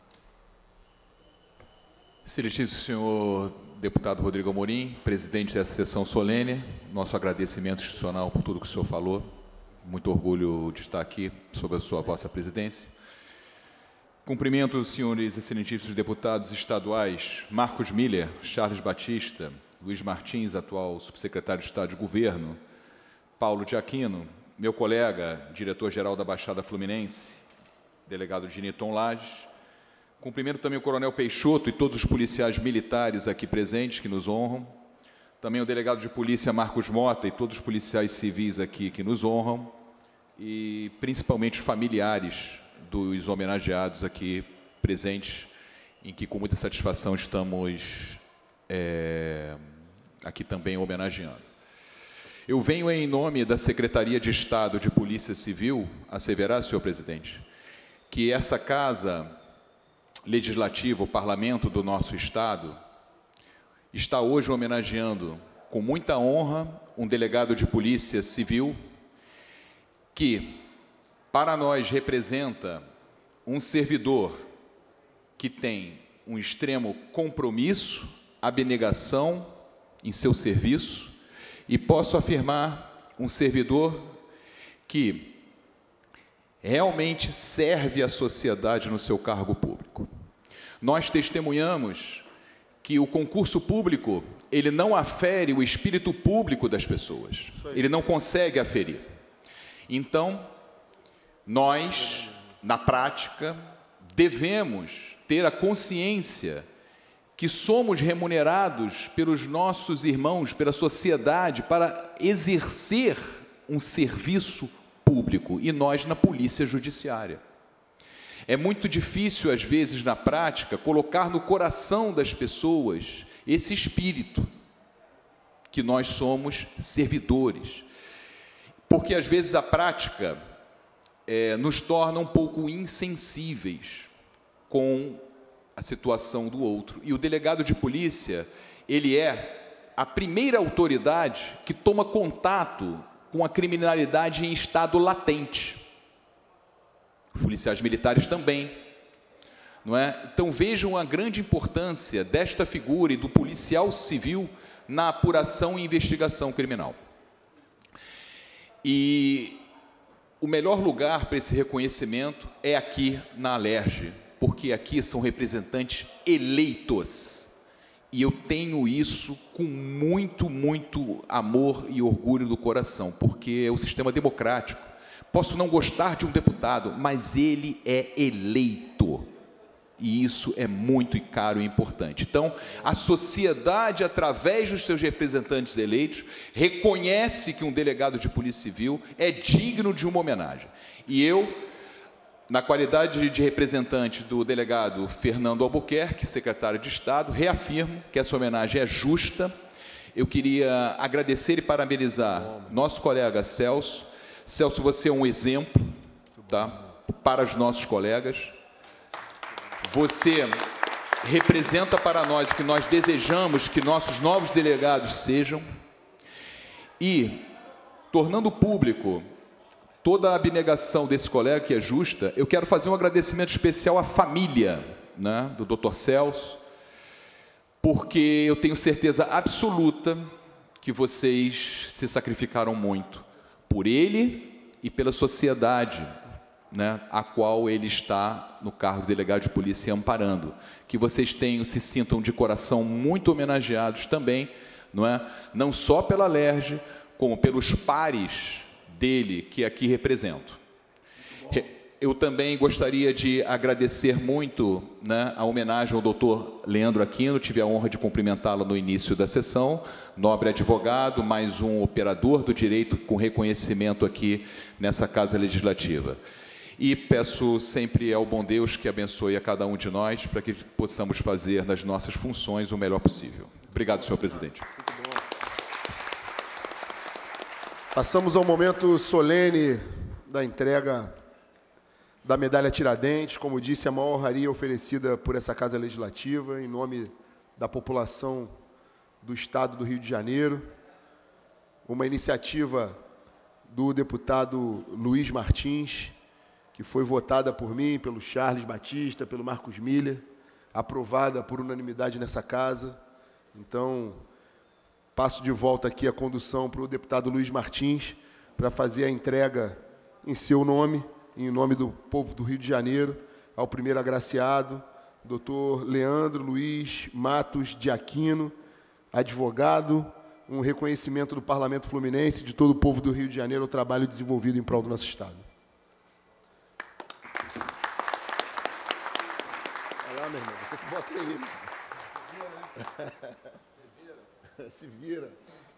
Excelentíssimo senhor deputado Rodrigo Amorim, presidente dessa sessão solene, nosso agradecimento institucional por tudo que o senhor falou. Muito orgulho de estar aqui sob a sua vossa presidência. Cumprimento os senhores excelentíssimos deputados estaduais Marcos Miller, Charles Batista, Luiz Martins, atual subsecretário de Estado de Governo, Paulo de Aquino, meu colega, diretor-geral da Baixada Fluminense, delegado Giniton Lages. Cumprimento também o coronel Peixoto e todos os policiais militares aqui presentes que nos honram. Também o delegado de polícia Marcos Mota e todos os policiais civis aqui que nos honram. E principalmente os familiares dos homenageados aqui presentes, em que com muita satisfação estamos aqui também homenageando. Eu venho em nome da Secretaria de Estado de Polícia Civil asseverar, senhor presidente, que essa Casa Legislativa, o Parlamento do nosso Estado, está hoje homenageando com muita honra um delegado de Polícia Civil que, para nós, representa um servidor que tem um extremo compromisso, abnegação em seu serviço, e posso afirmar um servidor que realmente serve à sociedade no seu cargo público. Nós testemunhamos que o concurso público, ele não afere o espírito público das pessoas. Ele não consegue aferir. Então, nós, na prática, devemos ter a consciência que somos remunerados pelos nossos irmãos, pela sociedade, para exercer um serviço público, e nós na polícia judiciária. É muito difícil, às vezes, na prática, colocar no coração das pessoas esse espírito, que nós somos servidores. Porque, às vezes, a prática nos torna um pouco insensíveis com a situação do outro. E o delegado de polícia, ele é a primeira autoridade que toma contato com a criminalidade em estado latente. Os policiais militares também, não é? Então vejam a grande importância desta figura e do policial civil na apuração e investigação criminal. E o melhor lugar para esse reconhecimento é aqui na Alerj, porque aqui são representantes eleitos. E eu tenho isso com muito, muito amor e orgulho do coração, porque é o sistema democrático. Posso não gostar de um deputado, mas ele é eleito. E isso é muito caro e importante. Então, a sociedade, através dos seus representantes eleitos, reconhece que um delegado de polícia civil é digno de uma homenagem. E eu, na qualidade de representante do delegado Fernando Albuquerque, secretário de Estado, reafirmo que essa homenagem é justa. Eu queria agradecer e parabenizar nosso colega Celso. Celso, você é um exemplo, tá, para os nossos colegas. Você representa para nós o que nós desejamos que nossos novos delegados sejam. E, tornando público toda a abnegação desse colega, que é justa, eu quero fazer um agradecimento especial à família, né, do Dr. Celso, porque eu tenho certeza absoluta que vocês se sacrificaram muito por ele e pela sociedade, né, a qual ele está no cargo de delegado de polícia amparando. Que vocês se sintam de coração muito homenageados também, não é? Não só pela Alerj, como pelos pares dele que aqui represento. Eu também gostaria de agradecer muito, né, a homenagem ao doutor Leandro Aquino. Tive a honra de cumprimentá-lo no início da sessão, nobre advogado, mais um operador do direito com reconhecimento aqui nessa Casa Legislativa. E peço sempre ao bom Deus que abençoe a cada um de nós para que possamos fazer nas nossas funções o melhor possível. Obrigado, senhor presidente. Passamos ao momento solene da entrega da medalha Tiradentes, como disse, a maior honraria oferecida por essa Casa Legislativa, em nome da população do Estado do Rio de Janeiro, uma iniciativa do deputado Luiz Martins, que foi votada por mim, pelo Charles Batista, pelo Marcos Miller, aprovada por unanimidade nessa Casa. Então, passo de volta aqui a condução para o deputado Luiz Martins, para fazer a entrega em seu nome, em nome do povo do Rio de Janeiro, ao primeiro agraciado, doutor Leandro Luiz Matos de Aquino, advogado, um reconhecimento do Parlamento Fluminense, de todo o povo do Rio de Janeiro, ao trabalho desenvolvido em prol do nosso Estado. lá, meu irmão. Você que bota aí. Se vira.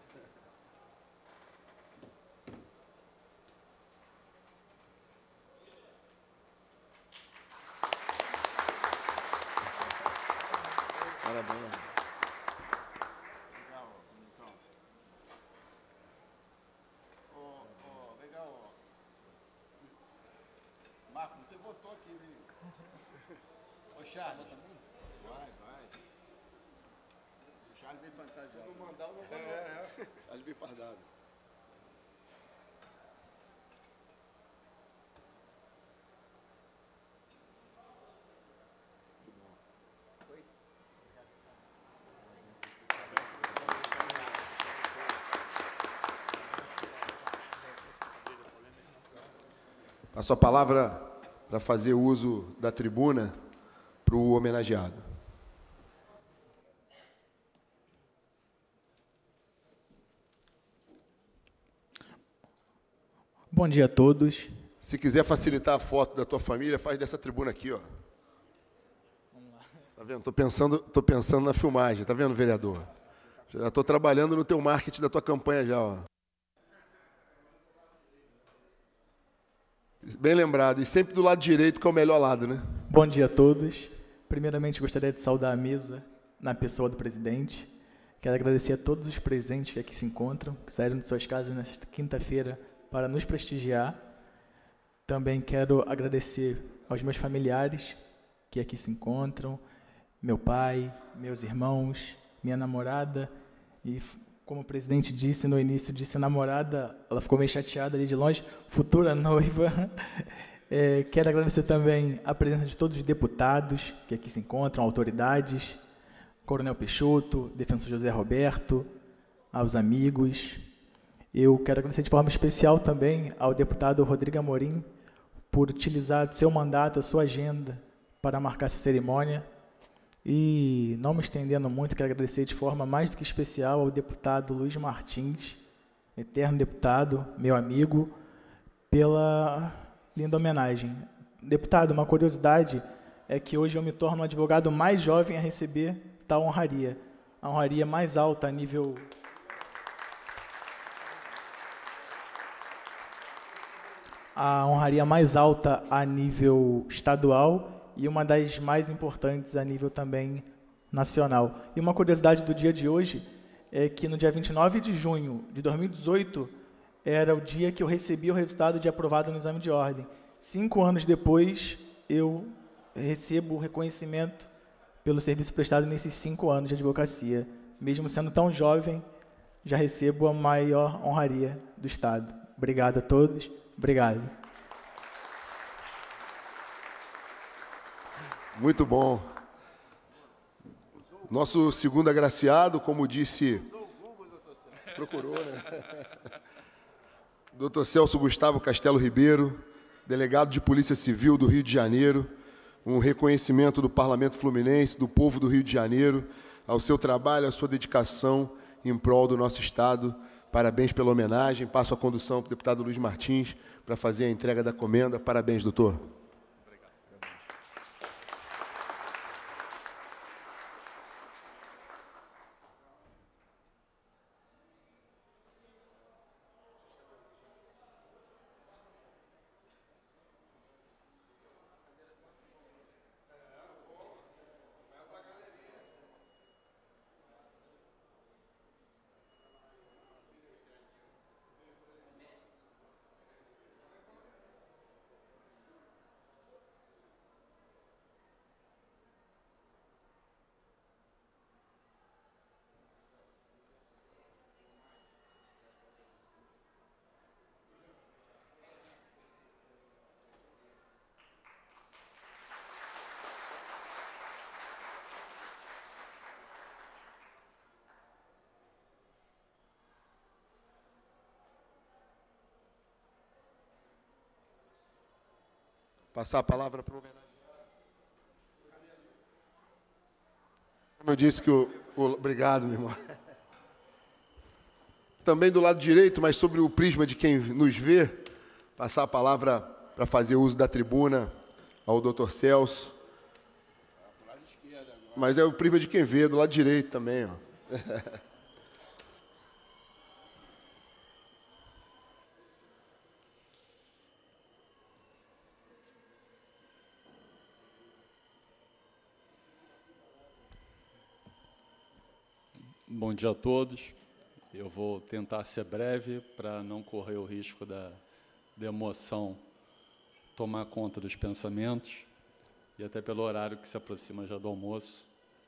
Parabéns. Legal. Marco, você votou aqui, né? Ô, Charles. Vai. O Charles bem fantasiado. Se não mandar, eu não vou. Charles bem fardado. A sua palavra para fazer uso da tribuna para o homenageado. Bom dia a todos. Se quiser facilitar a foto da tua família, faz dessa tribuna aqui, ó. Vamos lá. Tá vendo? Tô pensando na filmagem, tá vendo, vereador? Já estou trabalhando no teu marketing da tua campanha já, ó. Bem lembrado, e sempre do lado direito, que é o melhor lado, né? Bom dia a todos. Primeiramente, gostaria de saudar a mesa na pessoa do presidente. Quero agradecer a todos os presentes que aqui se encontram, que saíram de suas casas nesta quinta-feira para nos prestigiar. Também quero agradecer aos meus familiares que aqui se encontram, meu pai, meus irmãos, minha namorada e, como o presidente disse no início, disse namorada, ela ficou meio chateada ali de longe, futura noiva. Quero agradecer também a presença de todos os deputados que aqui se encontram, autoridades, Coronel Peixoto, Defensor José Roberto, aos amigos. Eu quero agradecer de forma especial também ao deputado Rodrigo Amorim por utilizar seu mandato, a sua agenda para marcar essa cerimônia. E, não me estendendo muito, quero agradecer de forma mais do que especial ao deputado Luiz Martins, eterno deputado, meu amigo, pela linda homenagem. Deputado, uma curiosidade é que hoje eu me torno o advogado mais jovem a receber tal honraria. A honraria mais alta a nível... A honraria mais alta a nível estadual e uma das mais importantes a nível também nacional. E uma curiosidade do dia de hoje é que no dia 29 de junho de 2018 era o dia que eu recebi o resultado de aprovado no exame de ordem. 5 anos depois, eu recebo o reconhecimento pelo serviço prestado nesses 5 anos de advocacia. Mesmo sendo tão jovem, já recebo a maior honraria do Estado. Obrigado a todos. Obrigado. Muito bom. Nosso segundo agraciado, como disse... Procurou, né? Dr. Celso Gustavo Castelo Ribeiro, delegado de Polícia Civil do Rio de Janeiro, um reconhecimento do Parlamento Fluminense, do povo do Rio de Janeiro, ao seu trabalho, à sua dedicação em prol do nosso Estado. Parabéns pela homenagem. Passo a condução para o deputado Luiz Martins para fazer a entrega da comenda. Parabéns, doutor. Passar a palavra para o homenageado. Como eu disse que Obrigado, meu irmão. Também do lado direito, mas sobre o prisma de quem nos vê, passar a palavra para fazer uso da tribuna ao Dr. Celso. Mas é o primo de quem vê, do lado direito também, ó. Bom dia a todos. Eu vou tentar ser breve para não correr o risco da emoção tomar conta dos pensamentos e até pelo horário que se aproxima já do almoço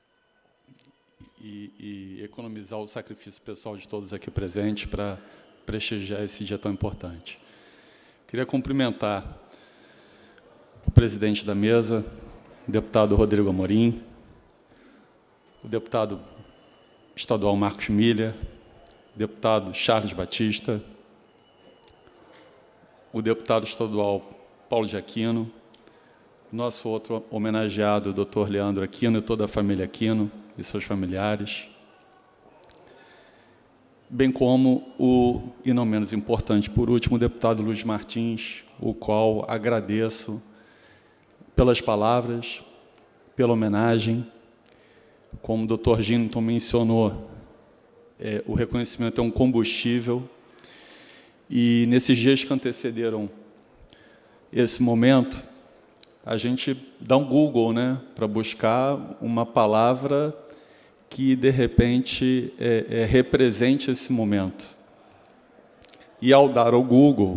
e economizar o sacrifício pessoal de todos aqui presentes para prestigiar esse dia tão importante. Queria cumprimentar o presidente da mesa, o deputado Rodrigo Amorim, o deputado estadual Marcos Miller, o deputado Charles Batista, o deputado estadual Paulo de Aquino, nosso outro homenageado, o doutor Leandro Aquino e toda a família Aquino e seus familiares, bem como o, e não menos importante, por último, o deputado Luiz Martins, o qual agradeço pelas palavras, pela homenagem. Como o doutor Ginton mencionou, o reconhecimento é um combustível, e nesses dias que antecederam esse momento, a gente dá um Google, né, para buscar uma palavra que, de repente, represente esse momento. E, ao dar ao Google,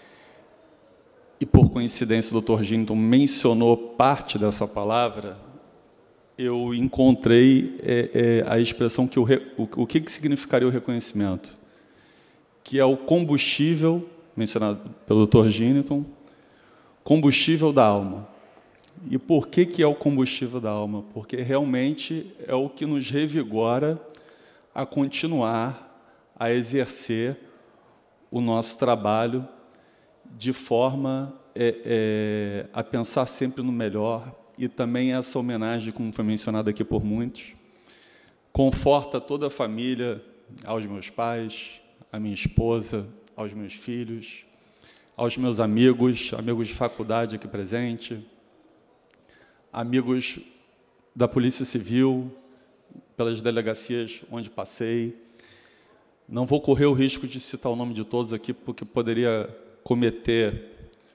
e por coincidência o doutor Ginton mencionou parte dessa palavra, eu encontrei a expressão que o que significaria o reconhecimento, que é o combustível, mencionado pelo Dr. Ginton, combustível da alma. E por que é o combustível da alma? Porque realmente é o que nos revigora a continuar a exercer o nosso trabalho de forma a pensar sempre no melhor. E também essa homenagem, como foi mencionado aqui por muitos, conforta toda a família, aos meus pais, à minha esposa, aos meus filhos, aos meus amigos de faculdade aqui presente, amigos da Polícia Civil, pelas delegacias onde passei. Não vou correr o risco de citar o nome de todos aqui, porque poderia cometer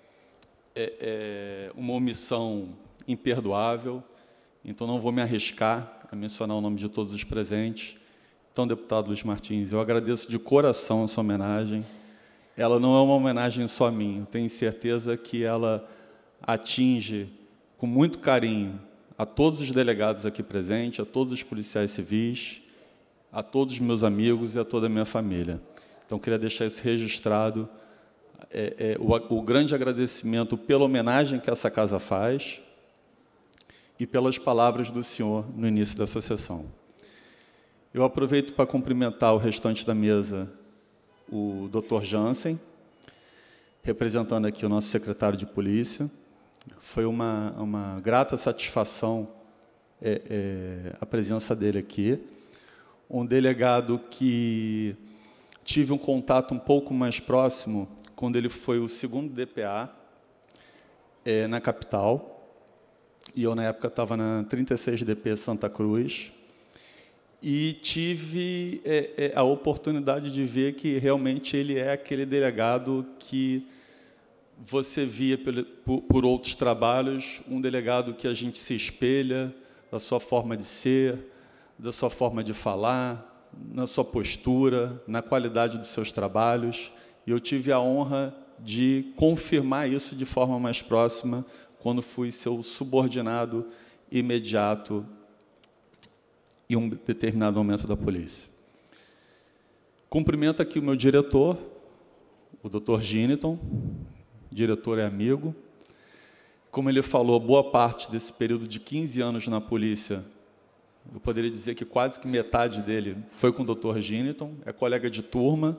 uma omissão imperdoável, então não vou me arriscar a mencionar o nome de todos os presentes. Então, deputado Luiz Martins, eu agradeço de coração a sua homenagem. Ela não é uma homenagem só a mim, eu tenho certeza que ela atinge com muito carinho a todos os delegados aqui presentes, a todos os policiais civis, a todos os meus amigos e a toda a minha família. Então, queria deixar isso registrado, o grande agradecimento pela homenagem que essa casa faz, e pelas palavras do senhor no início dessa sessão. Eu aproveito para cumprimentar o restante da mesa, o Dr. Jansen, representando aqui o nosso secretário de Polícia. Foi uma grata satisfação a presença dele aqui. Um delegado que tive um contato um pouco mais próximo quando ele foi o 2º DPA na capital, e eu, na época, estava na 36 DP Santa Cruz, e tive a oportunidade de ver que realmente ele é aquele delegado que você via por outros trabalhos, um delegado que a gente se espelha da sua forma de ser, da sua forma de falar, na sua postura, na qualidade dos seus trabalhos, e eu tive a honra de confirmar isso de forma mais próxima quando fui seu subordinado imediato em um determinado momento da polícia. Cumprimento aqui o meu diretor, o Dr. Ginton, diretor e amigo. Como ele falou, boa parte desse período de 15 anos na polícia, eu poderia dizer que quase que metade dele foi com o Dr. Ginton, é colega de turma.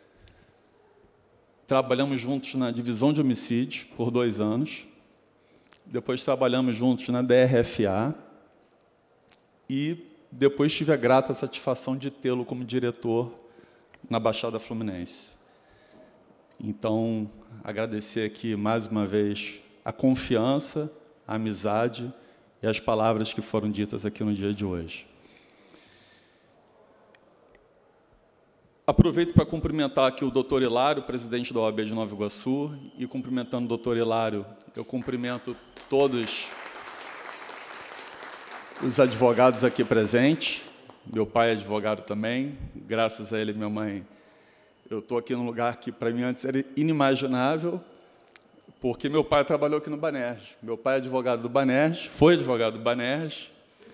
Trabalhamos juntos na divisão de homicídios por 2 anos. Depois trabalhamos juntos na DRFA e depois tive a grata satisfação de tê-lo como diretor na Baixada Fluminense. Então, agradecer aqui mais uma vez a confiança, a amizade e as palavras que foram ditas aqui no dia de hoje. Aproveito para cumprimentar aqui o doutor Hilário, presidente da OAB de Nova Iguaçu, e cumprimentando o doutor Hilário, eu cumprimento todos os advogados aqui presentes. Meu pai é advogado também, graças a ele e minha mãe, eu estou aqui num lugar que para mim antes era inimaginável, porque meu pai trabalhou aqui no Banerj. Meu pai é advogado do Banerj, foi advogado do Banerj,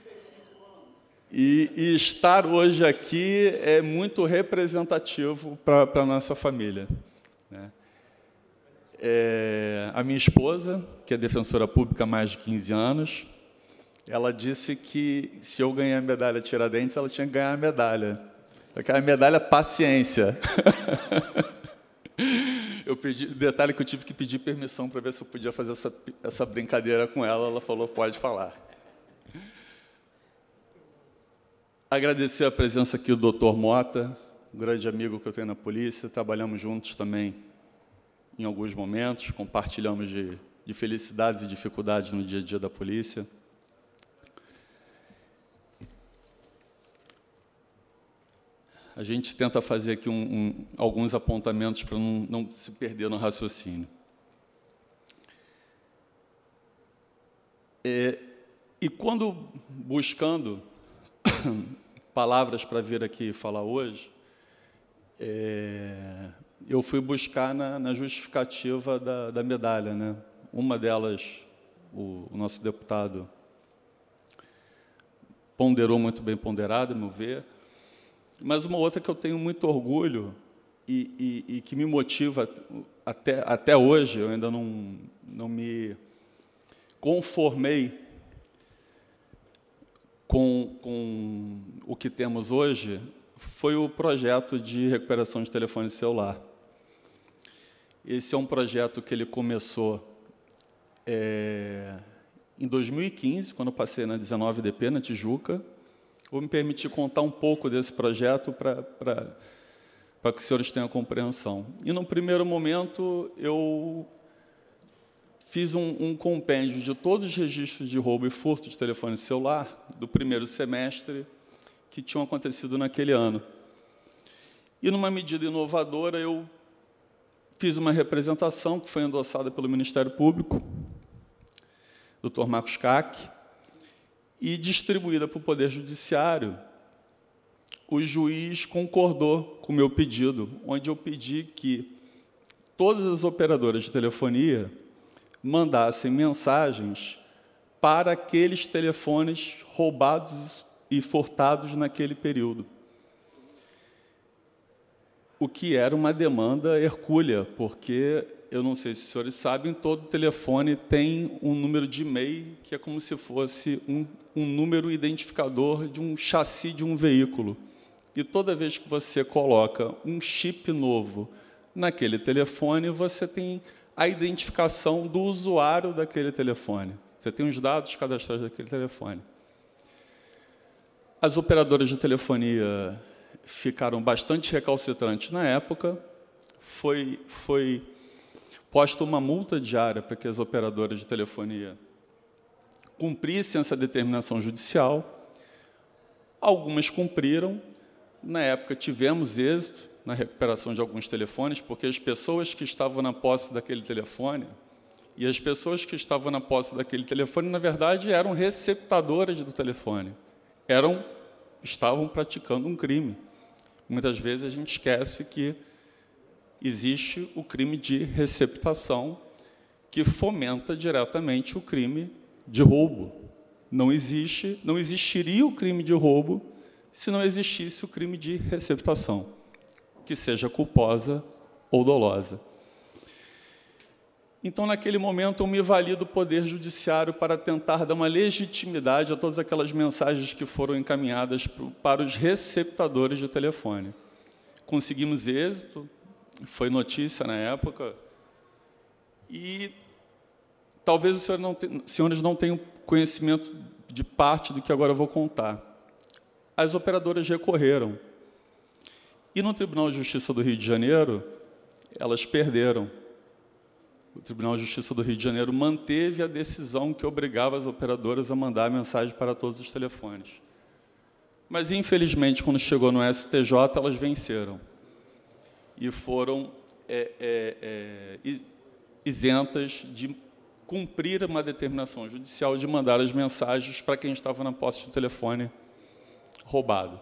e estar hoje aqui é muito representativo para a nossa família, né? A minha esposa, que é defensora pública há mais de 15 anos, ela disse que, se eu ganhar a medalha Tiradentes, ela tinha que ganhar a medalha. Aquela medalha paciência. Eu pedi, detalhe que eu tive que pedir permissão para ver se eu podia fazer essa brincadeira com ela. Ela falou, pode falar. Agradecer a presença aqui do Dr. Mota, um grande amigo que eu tenho na polícia. Trabalhamos juntos também em alguns momentos, compartilhamos de felicidades e dificuldades no dia a dia da polícia. A gente tenta fazer aqui alguns apontamentos para não se perder no raciocínio. E quando buscando palavras para vir aqui falar hoje, eu fui buscar na justificativa da medalha, né? Uma delas, o nosso deputado ponderou muito bem ponderado, a meu ver, mas uma outra que eu tenho muito orgulho e que me motiva até hoje, eu ainda não me conformei com o que temos hoje, foi o projeto de recuperação de telefone celular. Esse é um projeto que ele começou em 2015, quando eu passei na 19DP, na Tijuca. Vou me permitir contar um pouco desse projeto para que os senhores tenham compreensão. E, num primeiro momento, eu fiz um compêndio de todos os registros de roubo e furto de telefone celular do primeiro semestre que tinham acontecido naquele ano. E, numa medida inovadora, eu fiz uma representação que foi endossada pelo Ministério Público, Dr. Marcos Cac, e distribuída para o Poder Judiciário. O juiz concordou com o meu pedido, onde eu pedi que todas as operadoras de telefonia mandassem mensagens para aqueles telefones roubados e furtados naquele período. O que era uma demanda hercúlea, porque, eu não sei se os senhores sabem, todo telefone tem um número de e-mail que é como se fosse um número identificador de um chassi de um veículo. E toda vez que você coloca um chip novo naquele telefone, você tem a identificação do usuário daquele telefone. Você tem os dados cadastrados daquele telefone. As operadoras de telefonia ficaram bastante recalcitrantes na época. Foi posta uma multa diária para que as operadoras de telefonia cumprissem essa determinação judicial. Algumas cumpriram. Na época, tivemos êxito na recuperação de alguns telefones, porque as pessoas que estavam na posse daquele telefone, e as pessoas que estavam na posse daquele telefone, na verdade, eram receptadoras do telefone, estavam praticando um crime. Muitas vezes a gente esquece que existe o crime de receptação, que fomenta diretamente o crime de roubo. Não existiria o crime de roubo se não existisse o crime de receptação, que seja culposa ou dolosa. Então, naquele momento, eu me vali do Poder Judiciário para tentar dar uma legitimidade a todas aquelas mensagens que foram encaminhadas para os receptadores de telefone. Conseguimos êxito, foi notícia na época, e talvez os senhores não tenham conhecimento de parte do que agora eu vou contar. As operadoras recorreram. E no Tribunal de Justiça do Rio de Janeiro, elas perderam. o Tribunal de Justiça do Rio de Janeiro manteve a decisão que obrigava as operadoras a mandar mensagem para todos os telefones. Mas, infelizmente, quando chegou no STJ, elas venceram e foram isentas de cumprir uma determinação judicial de mandar as mensagens para quem estava na posse do telefone roubado.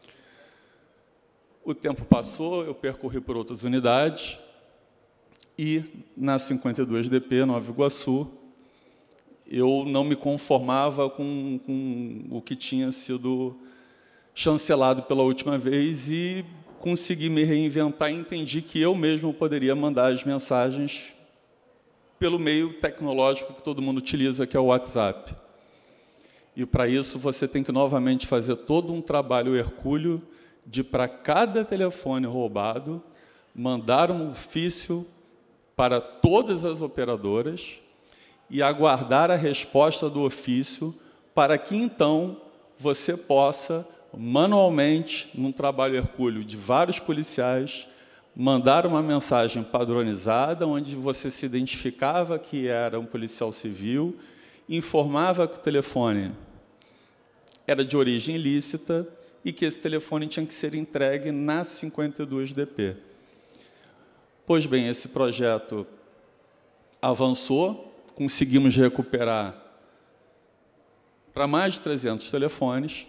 O tempo passou, eu percorri por outras unidades e, na 52DP, Nova Iguaçu, eu não me conformava com o que tinha sido chancelado pela última vez e consegui me reinventar e entendi que eu mesmo poderia mandar as mensagens pelo meio tecnológico que todo mundo utiliza, que é o WhatsApp. E, para isso, você tem que, novamente, fazer todo um trabalho hercúleo de, para cada telefone roubado, mandar um ofício para todas as operadoras e aguardar a resposta do ofício para que, então, você possa, manualmente, num trabalho hercúleo de vários policiais, mandar uma mensagem padronizada, onde você se identificava que era um policial civil, informava que o telefone era de origem ilícita e que esse telefone tinha que ser entregue na 52DP. Pois bem, esse projeto avançou, conseguimos recuperar para mais de 300 telefones,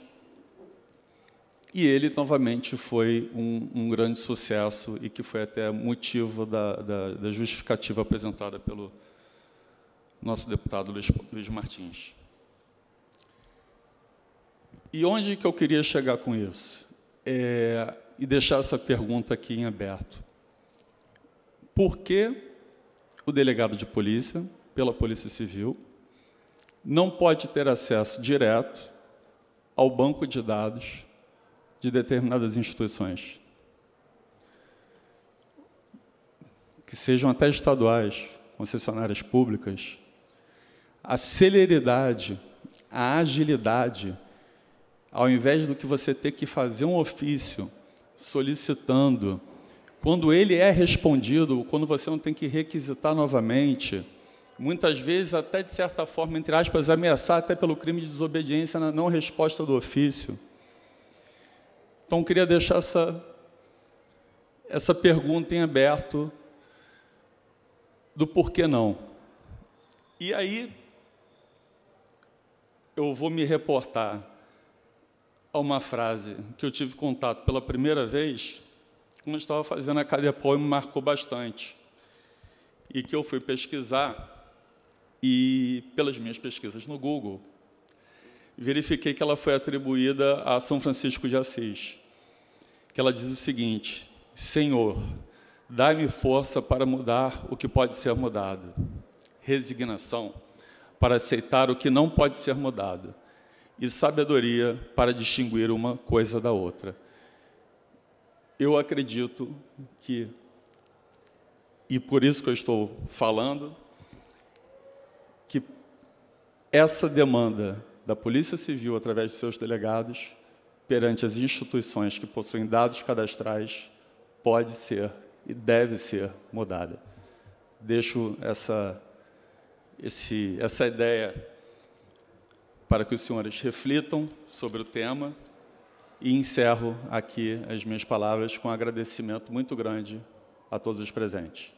e ele, novamente, foi um grande sucesso e que foi até motivo da justificativa apresentada pelo nosso deputado Luiz Martins. E onde que eu queria chegar com isso? E deixar essa pergunta aqui em aberto. Por que o delegado de polícia, pela Polícia Civil, não pode ter acesso direto ao banco de dados de determinadas instituições, que sejam até estaduais, concessionárias públicas? A celeridade, a agilidade, ao invés do que você ter que fazer um ofício solicitando, quando ele é respondido, quando você não tem que requisitar novamente, muitas vezes até, de certa forma, entre aspas, ameaçar até pelo crime de desobediência na não resposta do ofício. Então, queria deixar essa pergunta em aberto do porquê não. E aí, eu vou me reportar a uma frase que eu tive contato pela primeira vez, quando eu estava fazendo a CADEPOL, e me marcou bastante, e que eu fui pesquisar, e, pelas minhas pesquisas no Google, verifiquei que ela foi atribuída a São Francisco de Assis, que ela diz o seguinte: Senhor, dai-me força para mudar o que pode ser mudado, resignação para aceitar o que não pode ser mudado, e sabedoria para distinguir uma coisa da outra. Eu acredito que, e por isso que eu estou falando, que essa demanda da Polícia Civil, através de seus delegados, perante as instituições que possuem dados cadastrais, pode ser e deve ser mudada. Deixo essa ideia para que os senhores reflitam sobre o tema e encerro aqui as minhas palavras com um agradecimento muito grande a todos os presentes.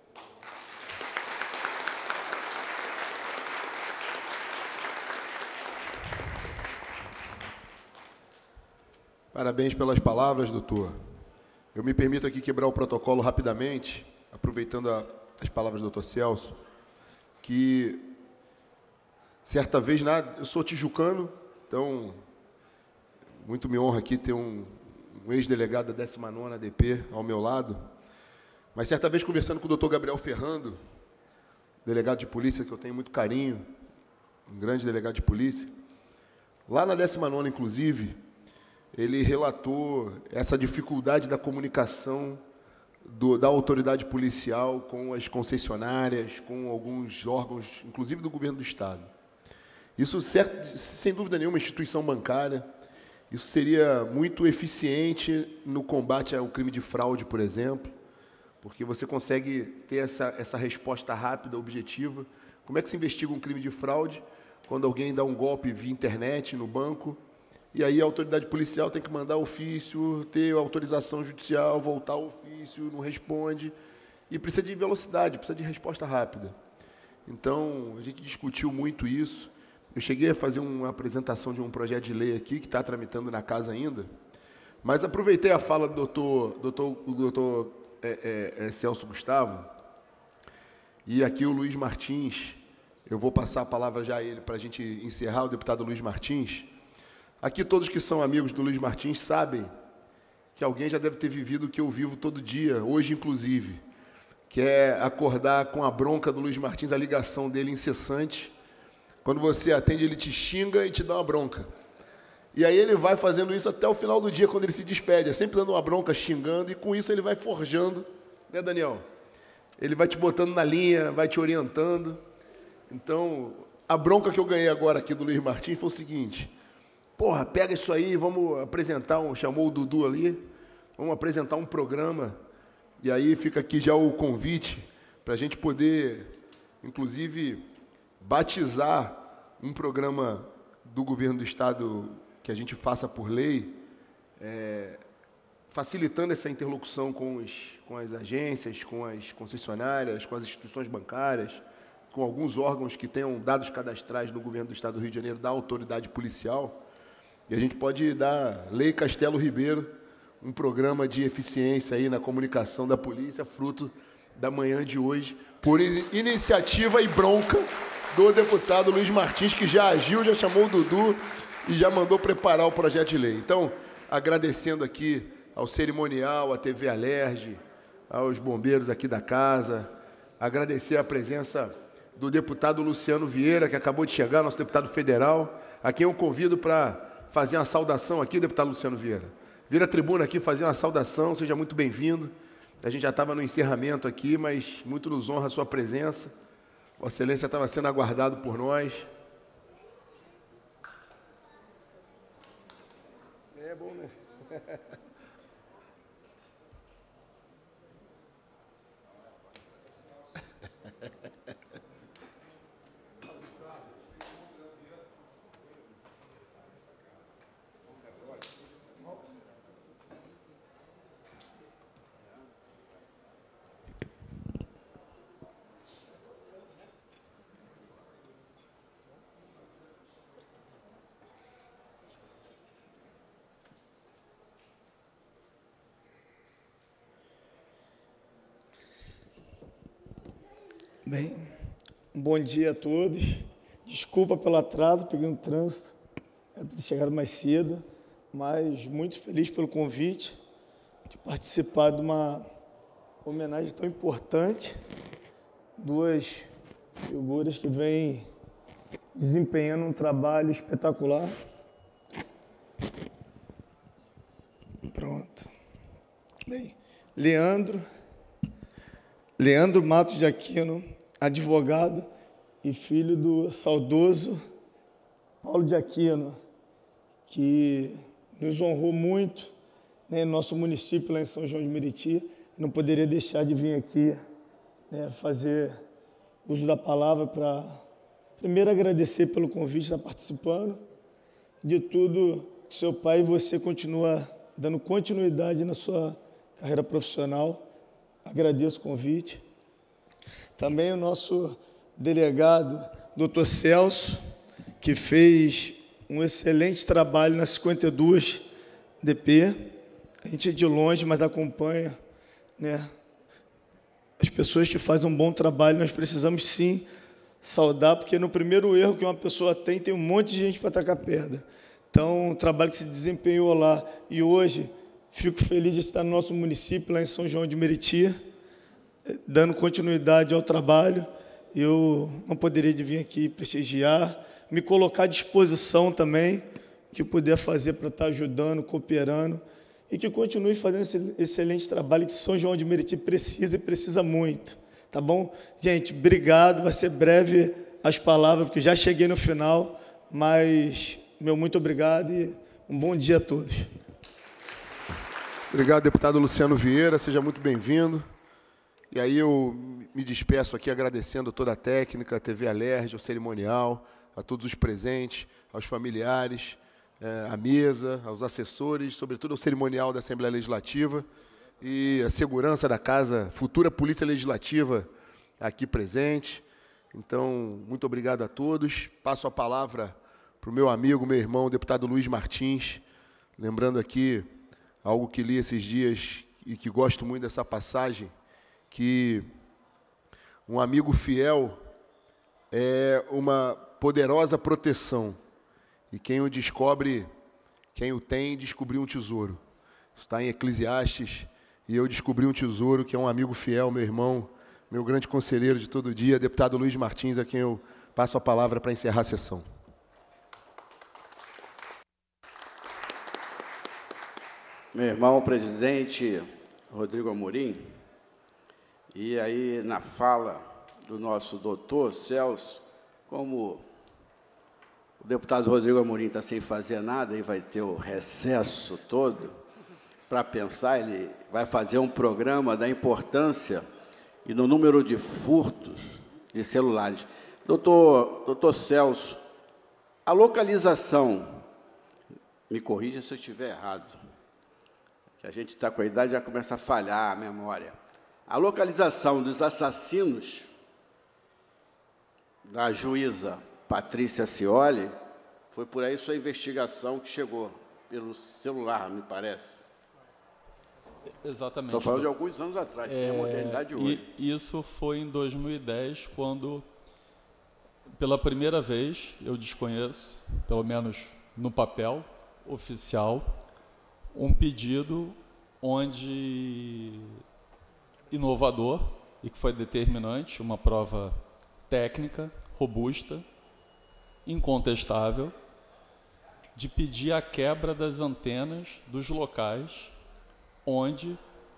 Parabéns pelas palavras, doutor. Eu me permito aqui quebrar o protocolo rapidamente, aproveitando as palavras do doutor Celso, que certa vez, eu sou tijucano, então muito me honra aqui ter um ex-delegado da 19ª ADP ao meu lado, mas certa vez conversando com o doutor Gabriel Ferrando, delegado de polícia, que eu tenho muito carinho, um grande delegado de polícia, lá na 19ª, inclusive, ele relatou essa dificuldade da comunicação da autoridade policial com as concessionárias, com alguns órgãos, inclusive do governo do Estado. Isso, sem dúvida nenhuma, instituição bancária, isso seria muito eficiente no combate ao crime de fraude, por exemplo, porque você consegue ter essa resposta rápida, objetiva. Como é que se investiga um crime de fraude quando alguém dá um golpe via internet no banco, e aí a autoridade policial tem que mandar ofício, ter autorização judicial, voltar ao ofício, não responde, e precisa de velocidade, precisa de resposta rápida. Então, a gente discutiu muito isso. Eu cheguei a fazer uma apresentação de um projeto de lei aqui, que está tramitando na casa ainda, mas aproveitei a fala do doutor Celso Gustavo, e aqui o Luiz Martins, eu vou passar a palavra já a ele para a gente encerrar, o deputado Luiz Martins. Aqui todos que são amigos do Luiz Martins sabem que alguém já deve ter vivido o que eu vivo todo dia, hoje inclusive, que é acordar com a bronca do Luiz Martins, a ligação dele incessante. Quando você atende, ele te xinga e te dá uma bronca. E aí ele vai fazendo isso até o final do dia, quando ele se despede, é sempre dando uma bronca, xingando, e com isso ele vai forjando, né, Daniel? Ele vai te botando na linha, vai te orientando. Então, a bronca que eu ganhei agora aqui do Luiz Martins foi o seguinte: porra, pega isso aí, vamos apresentar, chamou o Dudu ali, vamos apresentar um programa, e aí fica aqui já o convite para a gente poder, inclusive, batizar um programa do governo do Estado que a gente faça por lei, facilitando essa interlocução com as agências, com as concessionárias, com as instituições bancárias, com alguns órgãos que tenham dados cadastrais no governo do Estado do Rio de Janeiro, da autoridade policial. E a gente pode dar Lei Castelo Ribeiro, um programa de eficiência aí na comunicação da polícia, fruto da manhã de hoje, por iniciativa e bronca do deputado Luiz Martins, que já agiu, já chamou o Dudu e já mandou preparar o projeto de lei. Então, agradecendo aqui ao cerimonial, à TV Alerj, aos bombeiros aqui da casa, agradecer a presença do deputado Luciano Vieira, que acabou de chegar, nosso deputado federal, a quem eu convido para fazer uma saudação aqui, deputado Luciano Vieira. Vira a tribuna aqui, fazer uma saudação, seja muito bem-vindo. A gente já estava no encerramento aqui, mas muito nos honra a sua presença. Vossa Excelência estava sendo aguardado por nós. É bom, né? Bem, bom dia a todos. Desculpa pelo atraso, peguei um trânsito, era para ter chegado mais cedo, mas muito feliz pelo convite de participar de uma homenagem tão importante. Duas figuras que vêm desempenhando um trabalho espetacular. Pronto. Bem, Leandro Matos de Aquino, advogado e filho do saudoso Paulo de Aquino, que nos honrou muito, né, no nosso município, lá em São João de Meriti. Não poderia deixar de vir aqui, né, fazer uso da palavra para, primeiro, agradecer pelo convite de estar participando, de tudo que seu pai e você continua dando continuidade na sua carreira profissional. Agradeço o convite. Também o nosso delegado, Dr. Celso, que fez um excelente trabalho na 52 DP. A gente é de longe, mas acompanha, né, as pessoas que fazem um bom trabalho. Nós precisamos, sim, saudar, porque no primeiro erro que uma pessoa tem um monte de gente para tacar pedra. Então, o trabalho que se desempenhou lá, e hoje fico feliz de estar no nosso município, lá em São João de Meriti, dando continuidade ao trabalho. Eu não poderia vir aqui prestigiar, me colocar à disposição também, que puder fazer para estar ajudando, cooperando, e que continue fazendo esse excelente trabalho que São João de Meriti precisa, e precisa muito. Tá bom? Gente, obrigado, vai ser breve as palavras, porque já cheguei no final, mas meu muito obrigado e um bom dia a todos. Obrigado, deputado Luciano Vieira, seja muito bem-vindo. E aí eu me despeço aqui agradecendo toda a técnica, a TV Alerj, ao cerimonial, a todos os presentes, aos familiares, à mesa, aos assessores, sobretudo ao cerimonial da Assembleia Legislativa e a segurança da casa, futura Polícia Legislativa aqui presente. Então, muito obrigado a todos. Passo a palavra para o meu amigo, meu irmão, o deputado Luiz Martins, lembrando aqui algo que li esses dias e que gosto muito dessa passagem, que um amigo fiel é uma poderosa proteção, e quem o descobre, quem o tem, descobriu um tesouro. Isso está em Eclesiastes, e eu descobri um tesouro, que é um amigo fiel, meu irmão, meu grande conselheiro de todo dia, deputado Luiz Martins, a quem eu passo a palavra para encerrar a sessão. Meu irmão, presidente Rodrigo Amorim, e aí na fala do nosso doutor Celso, como o deputado Rodrigo Amorim está sem fazer nada e vai ter o recesso todo para pensar, ele vai fazer um programa da importância e no número de furtos de celulares. Doutor Celso, a localização, me corrija se eu estiver errado, que a gente está com a idade e já começa a falhar a memória. A localização dos assassinos da juíza Patrícia Scioli, foi por aí sua investigação que chegou, pelo celular, me parece. Exatamente. Estou falando de alguns anos atrás, sem a modernidade hoje. Isso foi em 2010, quando, pela primeira vez, eu desconheço, pelo menos no papel oficial, um pedido onde inovador e que foi determinante, uma prova técnica, robusta, incontestável, de pedir a quebra das antenas dos locais onde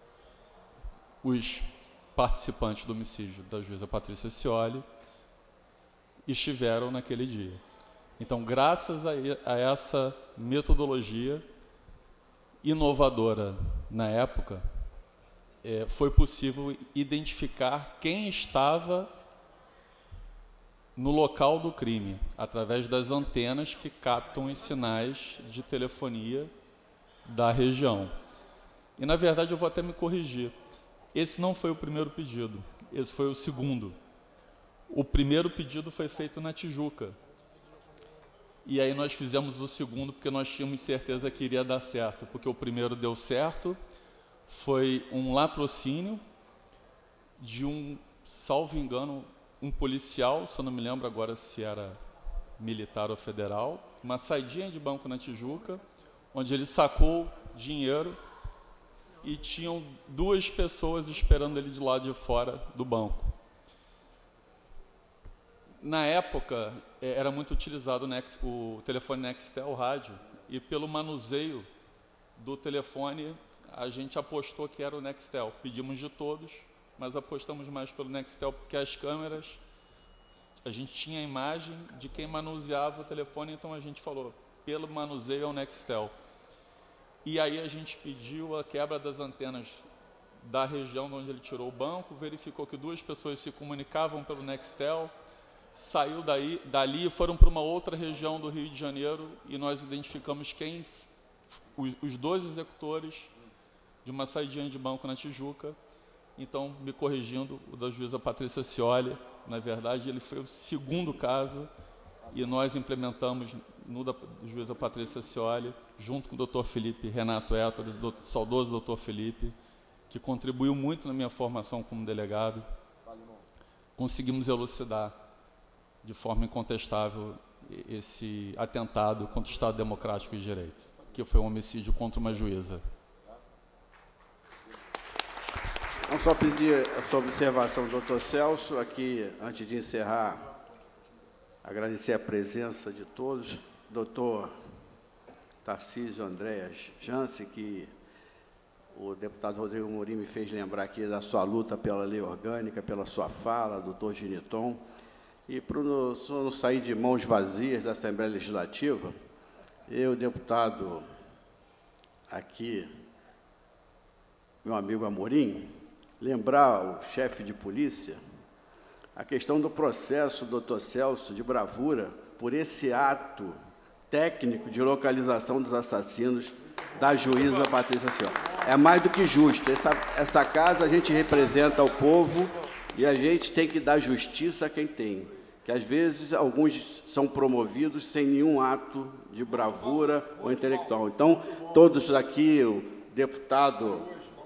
os participantes do homicídio da juíza Patrícia Scioli estiveram naquele dia. Então, graças a essa metodologia inovadora na época, foi possível identificar quem estava no local do crime, através das antenas que captam os sinais de telefonia da região. E, na verdade, eu vou até me corrigir. Esse não foi o primeiro pedido, esse foi o segundo. O primeiro pedido foi feito na Tijuca. E aí nós fizemos o segundo porque nós tínhamos certeza que iria dar certo, porque o primeiro deu certo, foi um latrocínio de um, salvo engano, um policial, se eu não me lembro agora se era militar ou federal, uma saidinha de banco na Tijuca, onde ele sacou dinheiro e tinham duas pessoas esperando ele de lado de fora do banco. Na época, era muito utilizado o telefone Nextel rádio, e pelo manuseio do telefone, a gente apostou que era o Nextel. Pedimos de todos, mas apostamos mais pelo Nextel, porque as câmeras, a gente tinha a imagem de quem manuseava o telefone, então a gente falou, pelo manuseio é o Nextel. E aí a gente pediu a quebra das antenas da região onde ele tirou o banco, verificou que duas pessoas se comunicavam pelo Nextel, saiu dali e foram para uma outra região do Rio de Janeiro, e nós identificamos os dois executores de uma saidinha de banco na Tijuca. Então, me corrigindo, o da juíza Patrícia Scioli, na verdade, ele foi o segundo caso, e nós implementamos no da juíza Patrícia Scioli, junto com o doutor Felipe Renato Hétores, o saudoso doutor Felipe, que contribuiu muito na minha formação como delegado. Conseguimos elucidar de forma incontestável esse atentado contra o Estado Democrático e de Direito, que foi um homicídio contra uma juíza. Vamos só pedir essa observação do doutor Celso, aqui, antes de encerrar, agradecer a presença de todos. Doutor Tarcísio Andréas Jansi, que o deputado Rodrigo Amorim me fez lembrar aqui da sua luta pela lei orgânica, pela sua fala, doutor Giniton. E para não sair de mãos vazias da Assembleia Legislativa, eu, deputado aqui, meu amigo Amorim, lembrar o chefe de polícia a questão do processo, doutor Celso, de bravura, por esse ato técnico de localização dos assassinos da juíza Patrícia Cioli. É mais do que justo. Essa casa a gente representa o povo e a gente tem que dar justiça a quem tem. Que às vezes alguns são promovidos sem nenhum ato de bravura ou intelectual. Então, todos aqui, o deputado,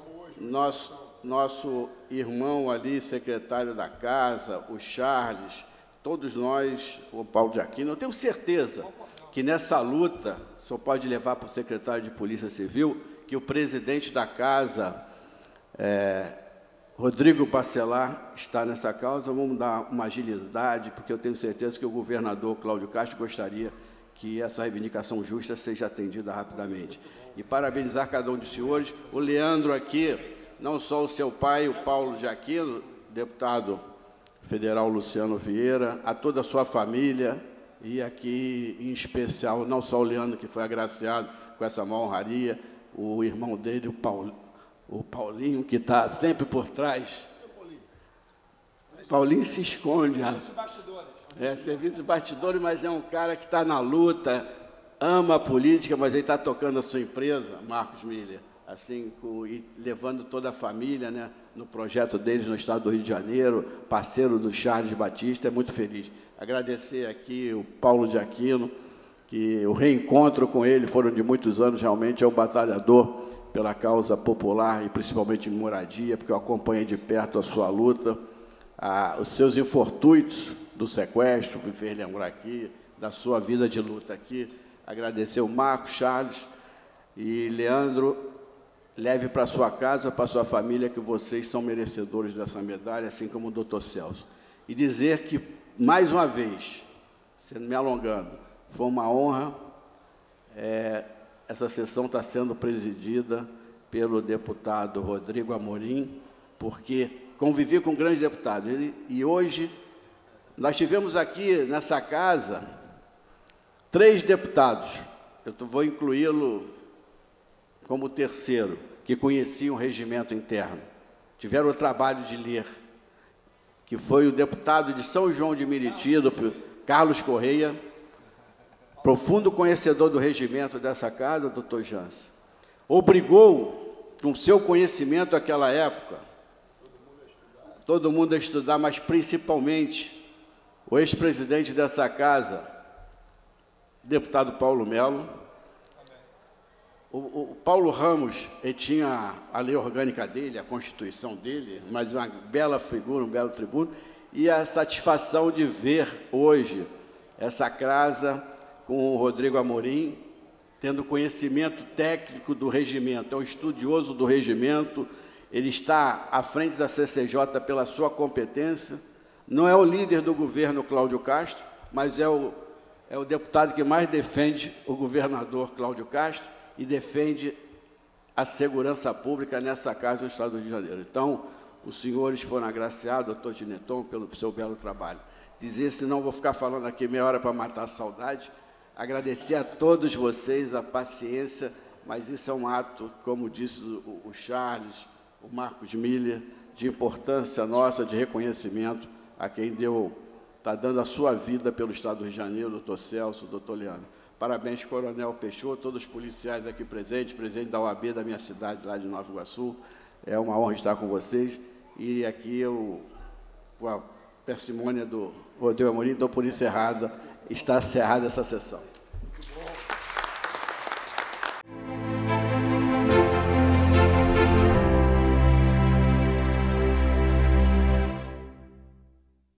nosso irmão ali, secretário da casa, o Charles, todos nós, o Paulo de Aquino, eu tenho certeza que nessa luta, o senhor pode levar para o secretário de Polícia Civil, que o presidente da casa, Rodrigo Bacelar, está nessa causa. Vamos dar uma agilidade, porque eu tenho certeza que o governador Cláudio Castro gostaria que essa reivindicação justa seja atendida rapidamente. E parabenizar cada um dos senhores, o Leandro aqui, não só o seu pai, o Paulo de Aquino, deputado federal Luciano Vieira, a toda a sua família, e aqui, em especial, não só o Leandro, que foi agraciado com essa honraria, o irmão dele, o Paulinho, que está sempre por trás. Paulinho se esconde. Serviço de bastidores, mas é um cara que está na luta, ama a política, mas ele está tocando a sua empresa, Marcos Miller, assim, e levando toda a família, né, no projeto deles no estado do Rio de Janeiro, parceiro do Charles Batista, é muito feliz. Agradecer aqui o Paulo de Aquino, que o reencontro com ele foram de muitos anos, realmente é um batalhador pela causa popular e principalmente em moradia, porque eu acompanhei de perto a sua luta, os seus infortúnios do sequestro, me fez lembrar aqui, da sua vida de luta aqui. Agradecer o Marcos, Charles e Leandro, leve para sua casa, para sua família, que vocês são merecedores dessa medalha, assim como o doutor Celso. E dizer que, mais uma vez, sendo me alongando, foi uma honra, essa sessão está sendo presidida pelo deputado Rodrigo Amorim, porque convivi com grandes deputados. E hoje, nós tivemos aqui, nessa casa, 3 deputados, eu vou incluí-lo como terceiro, que conheciam o regimento interno, tiveram o trabalho de ler, que foi o deputado de São João de Meriti, Carlos Correia, profundo conhecedor do regimento dessa casa, doutor Jansen, obrigou, com seu conhecimento naquela época, todo mundo a estudar, mas principalmente o ex-presidente dessa casa, deputado Paulo Melo. O Paulo Ramos, ele tinha a lei orgânica dele, a Constituição dele, mas uma bela figura, um belo tribuno, e a satisfação de ver hoje essa casa com o Rodrigo Amorim, tendo conhecimento técnico do regimento, é um estudioso do regimento, ele está à frente da CCJ pela sua competência, não é o líder do governo Cláudio Castro, mas é o deputado que mais defende o governador Cláudio Castro e defende a segurança pública nessa casa no estado do Rio de Janeiro. Então, os senhores foram agraciados, doutor Gineton, pelo seu belo trabalho. Dizer, senão vou ficar falando aqui meia hora para matar a saudade, agradecer a todos vocês a paciência, mas isso é um ato, como disse o Charles, o Marcos Miller, de importância nossa, de reconhecimento a quem está dando a sua vida pelo estado do Rio de Janeiro, doutor Celso, doutor Leandro. Parabéns, Coronel Peixoto, todos os policiais aqui presentes, presidente da OAB da minha cidade, lá de Nova Iguaçu. É uma honra estar com vocês. E aqui, com a parcimônia do Rodrigo Amorim, dou por encerrada, está encerrada essa sessão.